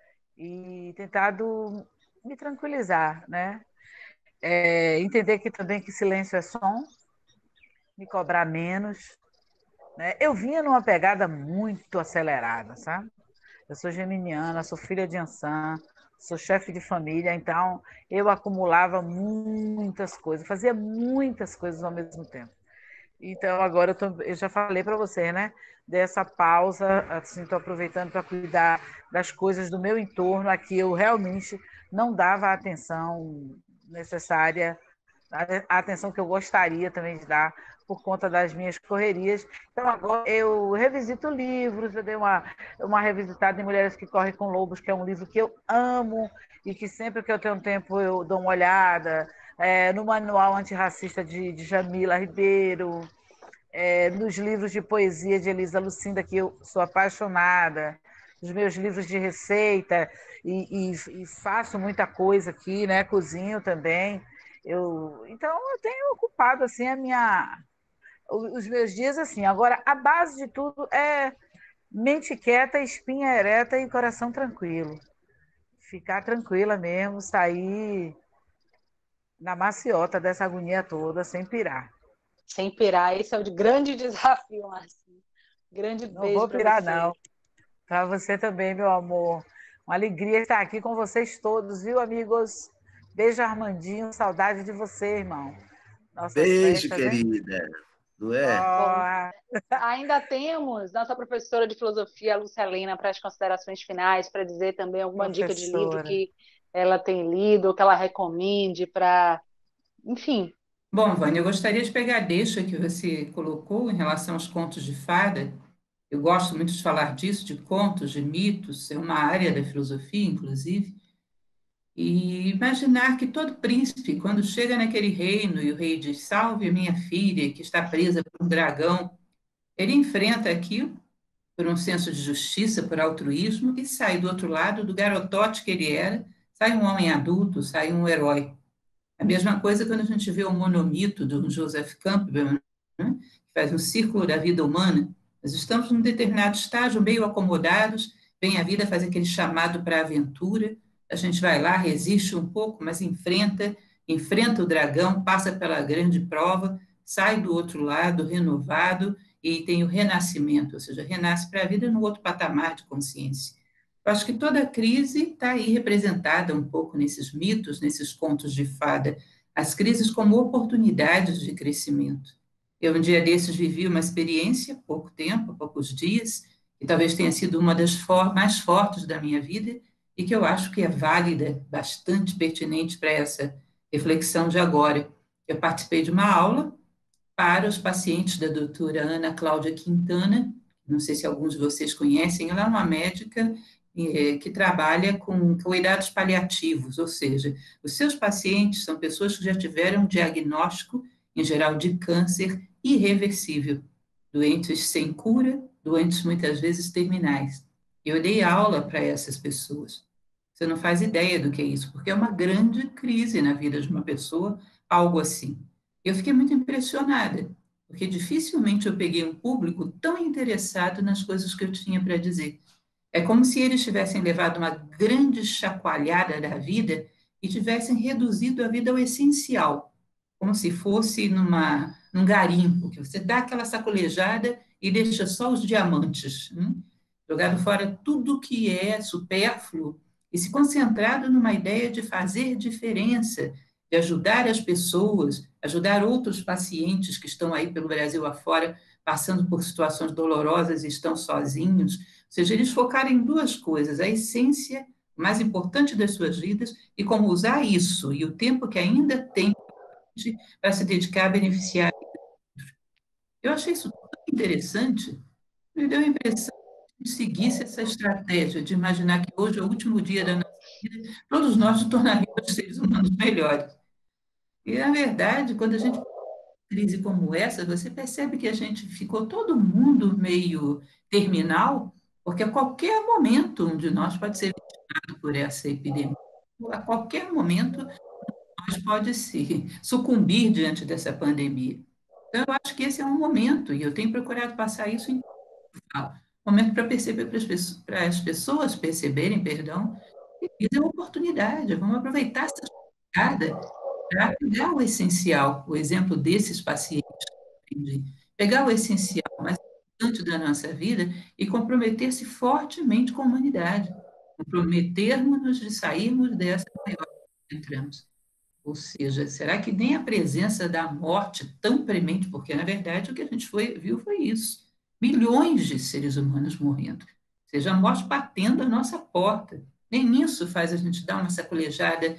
C: e tentado me tranquilizar, né? Entender que também que silêncio é som, me cobrar menos, né? Eu vinha numa pegada muito acelerada, sabe? Eu sou geminiana, sou filha de Ansan, sou chefe de família, então eu acumulava muitas coisas, fazia muitas coisas ao mesmo tempo. Então, agora eu já falei para você, né? Dessa pausa, assim, estou aproveitando para cuidar das coisas do meu entorno, a que eu realmente não dava a atenção necessária, a atenção que eu gostaria também de dar por conta das minhas correrias. Então, agora eu revisito livros, eu dei uma revisitada em Mulheres que Correm com Lobos, que é um livro que eu amo e que sempre que eu tenho tempo eu dou uma olhada, no Manual Antirracista de Jamila Ribeiro, nos livros de poesia de Elisa Lucinda, que eu sou apaixonada, nos meus livros de receita, e faço muita coisa aqui, né? Cozinho também. Então, eu tenho ocupado assim, os meus dias assim. Agora, a base de tudo é mente quieta, espinha ereta e coração tranquilo. Ficar tranquila mesmo, sair na maciota dessa agonia toda, sem pirar.
L: Sem pirar, esse é o grande desafio, Marcinha. Grande beijo.
C: Não vou pirar, não. Para você também, meu amor. Uma alegria estar aqui com vocês todos, viu, amigos? Beijo, Armandinho. Saudade de você, irmão.
D: Beijo, querida. Não é?
L: Bom, ainda temos nossa professora de filosofia, Lúcia Helena, para as considerações finais, para dizer também alguma dica de livro que ela tem lido, ou que ela recomende para... Enfim.
B: Bom, Vânia, eu gostaria de pegar a deixa que você colocou em relação aos contos de fada. Eu gosto muito de falar disso, de contos, de mitos, é uma área da filosofia, inclusive. E imaginar que todo príncipe, quando chega naquele reino e o rei diz, salve minha filha, que está presa por um dragão, ele enfrenta aquilo por um senso de justiça, por altruísmo, e sai do outro lado, do garotote que ele era, sai um homem adulto, sai um herói. A mesma coisa quando a gente vê o monomito do Joseph Campbell, né, que faz um círculo da vida humana. Nós estamos num determinado estágio, meio acomodados, vem a vida fazer aquele chamado para a aventura, a gente vai lá, resiste um pouco, mas enfrenta o dragão, passa pela grande prova, sai do outro lado renovado e tem o renascimento, ou seja, renasce para a vida no outro patamar de consciência. Eu acho que toda a crise está aí representada um pouco nesses mitos, nesses contos de fada, as crises como oportunidades de crescimento. Eu, um dia desses, vivi uma experiência, pouco tempo, poucos dias, que talvez tenha sido uma das mais fortes da minha vida e que eu acho que é válida, bastante pertinente para essa reflexão de agora. Eu participei de uma aula para os pacientes da doutora Ana Cláudia Quintana, não sei se alguns de vocês conhecem, ela é uma médica que trabalha com cuidados paliativos, ou seja, os seus pacientes são pessoas que já tiveram um diagnóstico, em geral, de câncer irreversível. doentes sem cura, doentes muitas vezes terminais. Eu dei aula para essas pessoas. Você não faz ideia do que é isso, porque é uma grande crise na vida de uma pessoa, algo assim. Eu fiquei muito impressionada, porque dificilmente eu peguei um público tão interessado nas coisas que eu tinha para dizer. É como se eles tivessem levado uma grande chacoalhada da vida e tivessem reduzido a vida ao essencial, como se fosse num garimpo, que você dá aquela sacolejada e deixa só os diamantes, jogado fora tudo que é supérfluo e se concentrado numa ideia de fazer diferença, de ajudar as pessoas, ajudar outros pacientes que estão aí pelo Brasil afora, passando por situações dolorosas e estão sozinhos. Ou seja, eles focaram em duas coisas: a essência mais importante das suas vidas e como usar isso e o tempo que ainda tem para se dedicar a beneficiar. Eu achei isso tão interessante, me deu a impressão de seguisse essa estratégia, de imaginar que hoje é o último dia da nossa vida, todos nós nos tornaríamos seres humanos melhores. E, na verdade, quando a gente tem uma crise como essa, você percebe que a gente ficou todo mundo meio terminal, porque a qualquer momento um de nós pode ser vitimado por essa epidemia. A qualquer momento nós pode se sucumbir diante dessa pandemia. Então, eu acho que esse é um momento, e eu tenho procurado passar isso em momento para perceber, para as pessoas perceberem, perdão, que isso é uma oportunidade, vamos aproveitar essa jogada para pegar o essencial, o exemplo desses pacientes, pegar o essencial mais importante da nossa vida e comprometer-se fortemente com a humanidade, comprometermos-nos de sairmos dessa maior que entramos. Ou seja, será que nem a presença da morte tão premente, porque na verdade o que a gente viu foi isso, milhões de seres humanos morrendo, ou seja, a morte batendo a nossa porta. Nem isso faz a gente dar uma sacolejada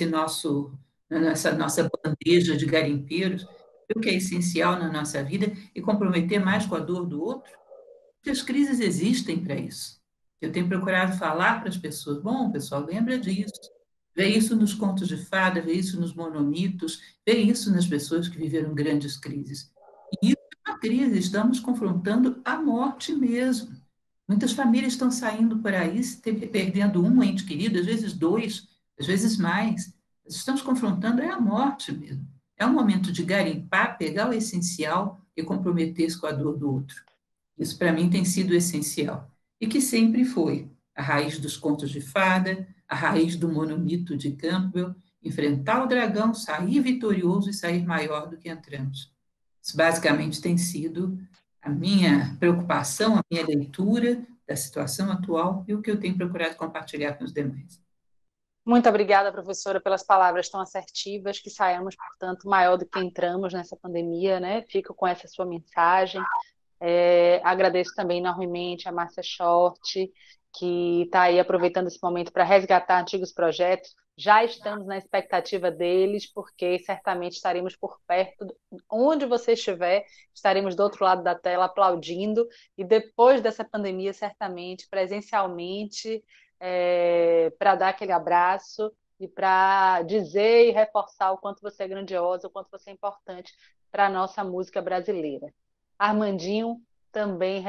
B: nessa nossa bandeja de garimpeiros, o que é essencial na nossa vida e comprometer mais com a dor do outro, porque as crises existem para isso. Eu tenho procurado falar para as pessoas, bom, pessoal, lembra disso, vê isso nos contos de fada, vê isso nos monomitos, vê isso nas pessoas que viveram grandes crises. E isso é uma crise, estamos confrontando a morte mesmo. Muitas famílias estão saindo por aí, perdendo um ente querido, às vezes dois, às vezes mais. Nós estamos confrontando a morte mesmo. É um momento de garimpar, pegar o essencial e comprometer-se com a dor do outro. Isso, para mim, tem sido essencial. E que sempre foi a raiz dos contos de fada, a raiz do monomito de Campbell, enfrentar o dragão, sair vitorioso e sair maior do que entramos. Isso basicamente tem sido a minha preocupação, a minha leitura da situação atual e o que eu tenho procurado compartilhar com os demais.
L: Muito obrigada, professora, pelas palavras tão assertivas, que saímos, portanto, maior do que entramos nessa pandemia, né? Fico com essa sua mensagem. Agradeço também enormemente a Márcia Short, que está aí aproveitando esse momento para resgatar antigos projetos. Já estamos na expectativa deles, porque certamente estaremos por perto, onde você estiver, estaremos do outro lado da tela aplaudindo, e depois dessa pandemia, certamente, presencialmente, para dar aquele abraço e para dizer e reforçar o quanto você é grandiosa, o quanto você é importante para a nossa música brasileira. Armandinho, também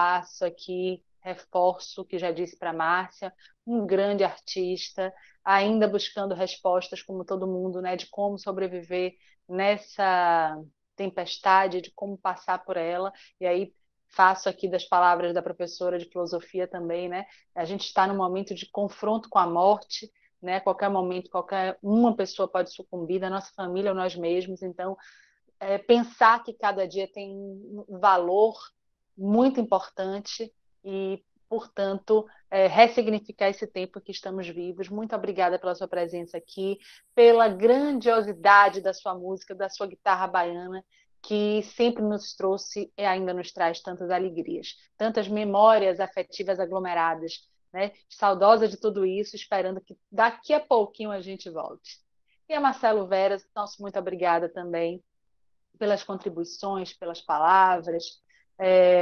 L: reforço o que já disse para a Márcia, um grande artista, ainda buscando respostas, como todo mundo, né, de como sobreviver nessa tempestade, de como passar por ela, e aí faço aqui das palavras da professora de filosofia também, né, a gente está num momento de confronto com a morte, né, qualquer momento, qualquer uma pessoa pode sucumbir, da nossa família ou nós mesmos, então pensar que cada dia tem um valor muito importante e, portanto, ressignificar esse tempo que estamos vivos. Muito obrigada pela sua presença aqui, pela grandiosidade da sua música, da sua guitarra baiana, que sempre nos trouxe e ainda nos traz tantas alegrias, tantas memórias afetivas aglomeradas, né? Saudosa de tudo isso, esperando que daqui a pouquinho a gente volte. E a Marcelo Veras, nosso muito obrigada também pelas contribuições, pelas palavras,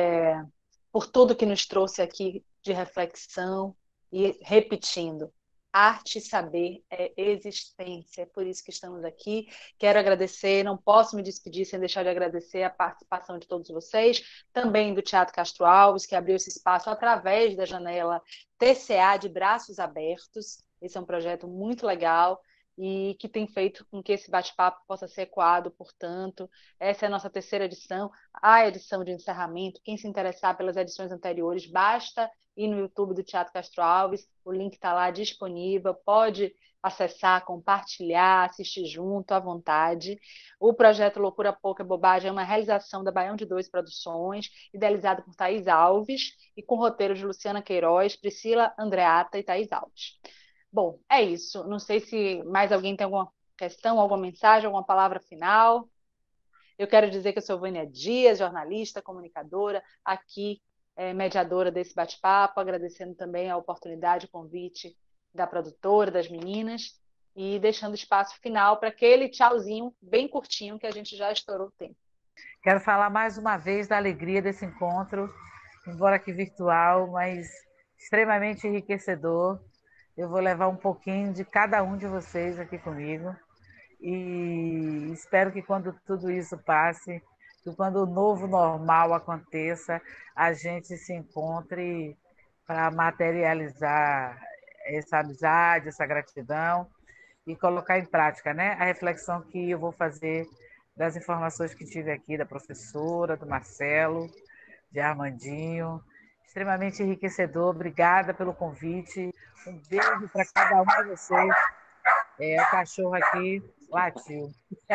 L: por tudo que nos trouxe aqui de reflexão e repetindo. Arte e saber é existência, é por isso que estamos aqui. Quero agradecer, não posso me despedir sem deixar de agradecer a participação de todos vocês, também do Teatro Castro Alves, que abriu esse espaço através da janela TCA de Braços Abertos. Esse é um projeto muito legal e que tem feito com que esse bate-papo possa ser ecoado, portanto. Essa é a nossa terceira edição, a edição de encerramento. Quem se interessar pelas edições anteriores, basta ir no YouTube do Teatro Castro Alves, o link está lá disponível, pode acessar, compartilhar, assistir junto, à vontade. O projeto Loucura Pouca é Bobagem é uma realização da Baião de Dois Produções, idealizado por Thaís Alves e com roteiro de Luciana Queiroz, Priscila Andreata e Thaís Alves. Bom, é isso. Não sei se mais alguém tem alguma questão, alguma mensagem, alguma palavra final. Eu quero dizer que eu sou Vânia Dias, jornalista, comunicadora, aqui mediadora desse bate-papo, agradecendo também a oportunidade, o convite da produtora, das meninas, e deixando espaço final para aquele tchauzinho bem curtinho que a gente já estourou o tempo.
C: Quero falar mais uma vez da alegria desse encontro, embora que virtual, mas extremamente enriquecedor. Eu vou levar um pouquinho de cada um de vocês aqui comigo e espero que quando tudo isso passe, que quando o novo normal aconteça, a gente se encontre para materializar essa amizade, essa gratidão e colocar em prática, né, a reflexão que eu vou fazer das informações que tive aqui da professora, do Marcelo, de Armandinho. Extremamente enriquecedor. Obrigada pelo convite. Um beijo para cada um de vocês. O cachorro aqui latiu.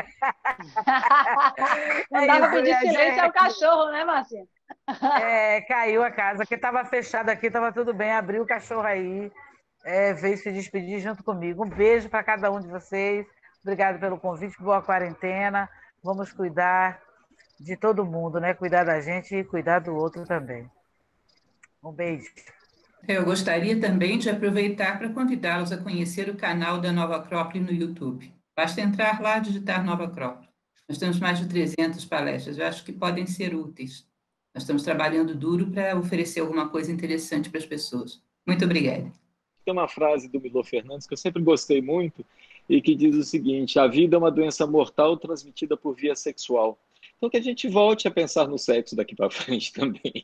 L: Não dá para pedir silêncio ao cachorro, né, Marcinha?
C: Caiu a casa, que estava fechada aqui, estava tudo bem. Abriu o cachorro aí, veio se despedir junto comigo. Um beijo para cada um de vocês. Obrigado pelo convite. Boa quarentena. Vamos cuidar de todo mundo, né? Cuidar da gente e cuidar do outro também. Um beijo.
B: Eu gostaria também de aproveitar para convidá-los a conhecer o canal da Nova Acrópole no YouTube. Basta entrar lá e digitar Nova Acrópole. Nós temos mais de 300 palestras, eu acho que podem ser úteis. Nós estamos trabalhando duro para oferecer alguma coisa interessante para as pessoas. Muito obrigada.
E: Tem uma frase do Milor Fernandes que eu sempre gostei muito e que diz o seguinte: a vida é uma doença mortal transmitida por via sexual. Então que a gente volte a pensar no sexo daqui para frente também.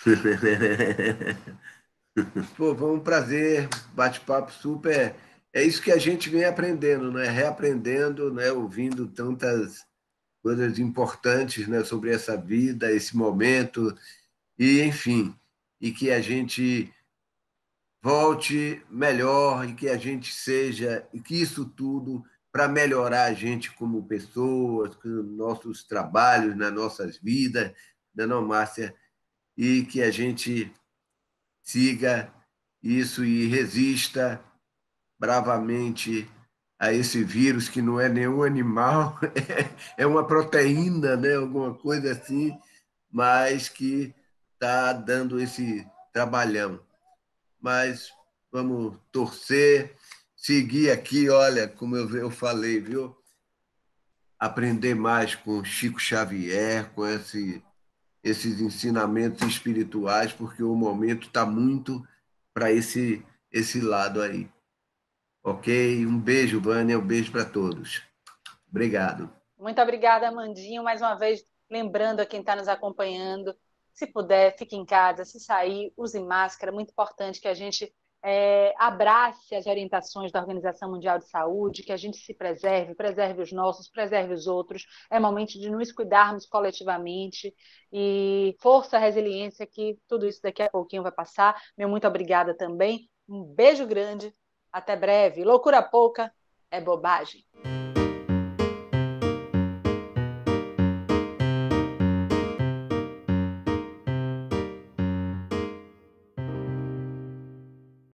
D: Pô, foi um prazer, bate-papo super. É isso que a gente vem aprendendo, né? Reaprendendo, né? Ouvindo tantas coisas importantes, né? Sobre essa vida, esse momento, e enfim, e que a gente volte melhor e que a gente seja, e que isso tudo para melhorar a gente como pessoas, com nossos trabalhos, nas nossas vidas, não, Márcia? E que a gente siga isso e resista bravamente a esse vírus que não é nenhum animal, é uma proteína, né? Alguma coisa assim, mas que está dando esse trabalhão. Mas vamos torcer, seguir aqui, olha, como eu falei, viu? Aprender mais com Chico Xavier, com esses ensinamentos espirituais, porque o momento está muito para esse lado aí. Ok? Um beijo, Vânia, um beijo para todos. Obrigado.
L: Muito obrigada, Amandinho. Mais uma vez, lembrando a quem está nos acompanhando, se puder, fique em casa, se sair, use máscara. Muito importante que a gente abrace as orientações da Organização Mundial de Saúde, que a gente se preserve, preserve os nossos, preserve os outros. É momento de nos cuidarmos coletivamente e força, resiliência, que tudo isso daqui a pouquinho vai passar. Meu muito obrigada também. Um beijo grande. Até breve. Loucura pouca é bobagem.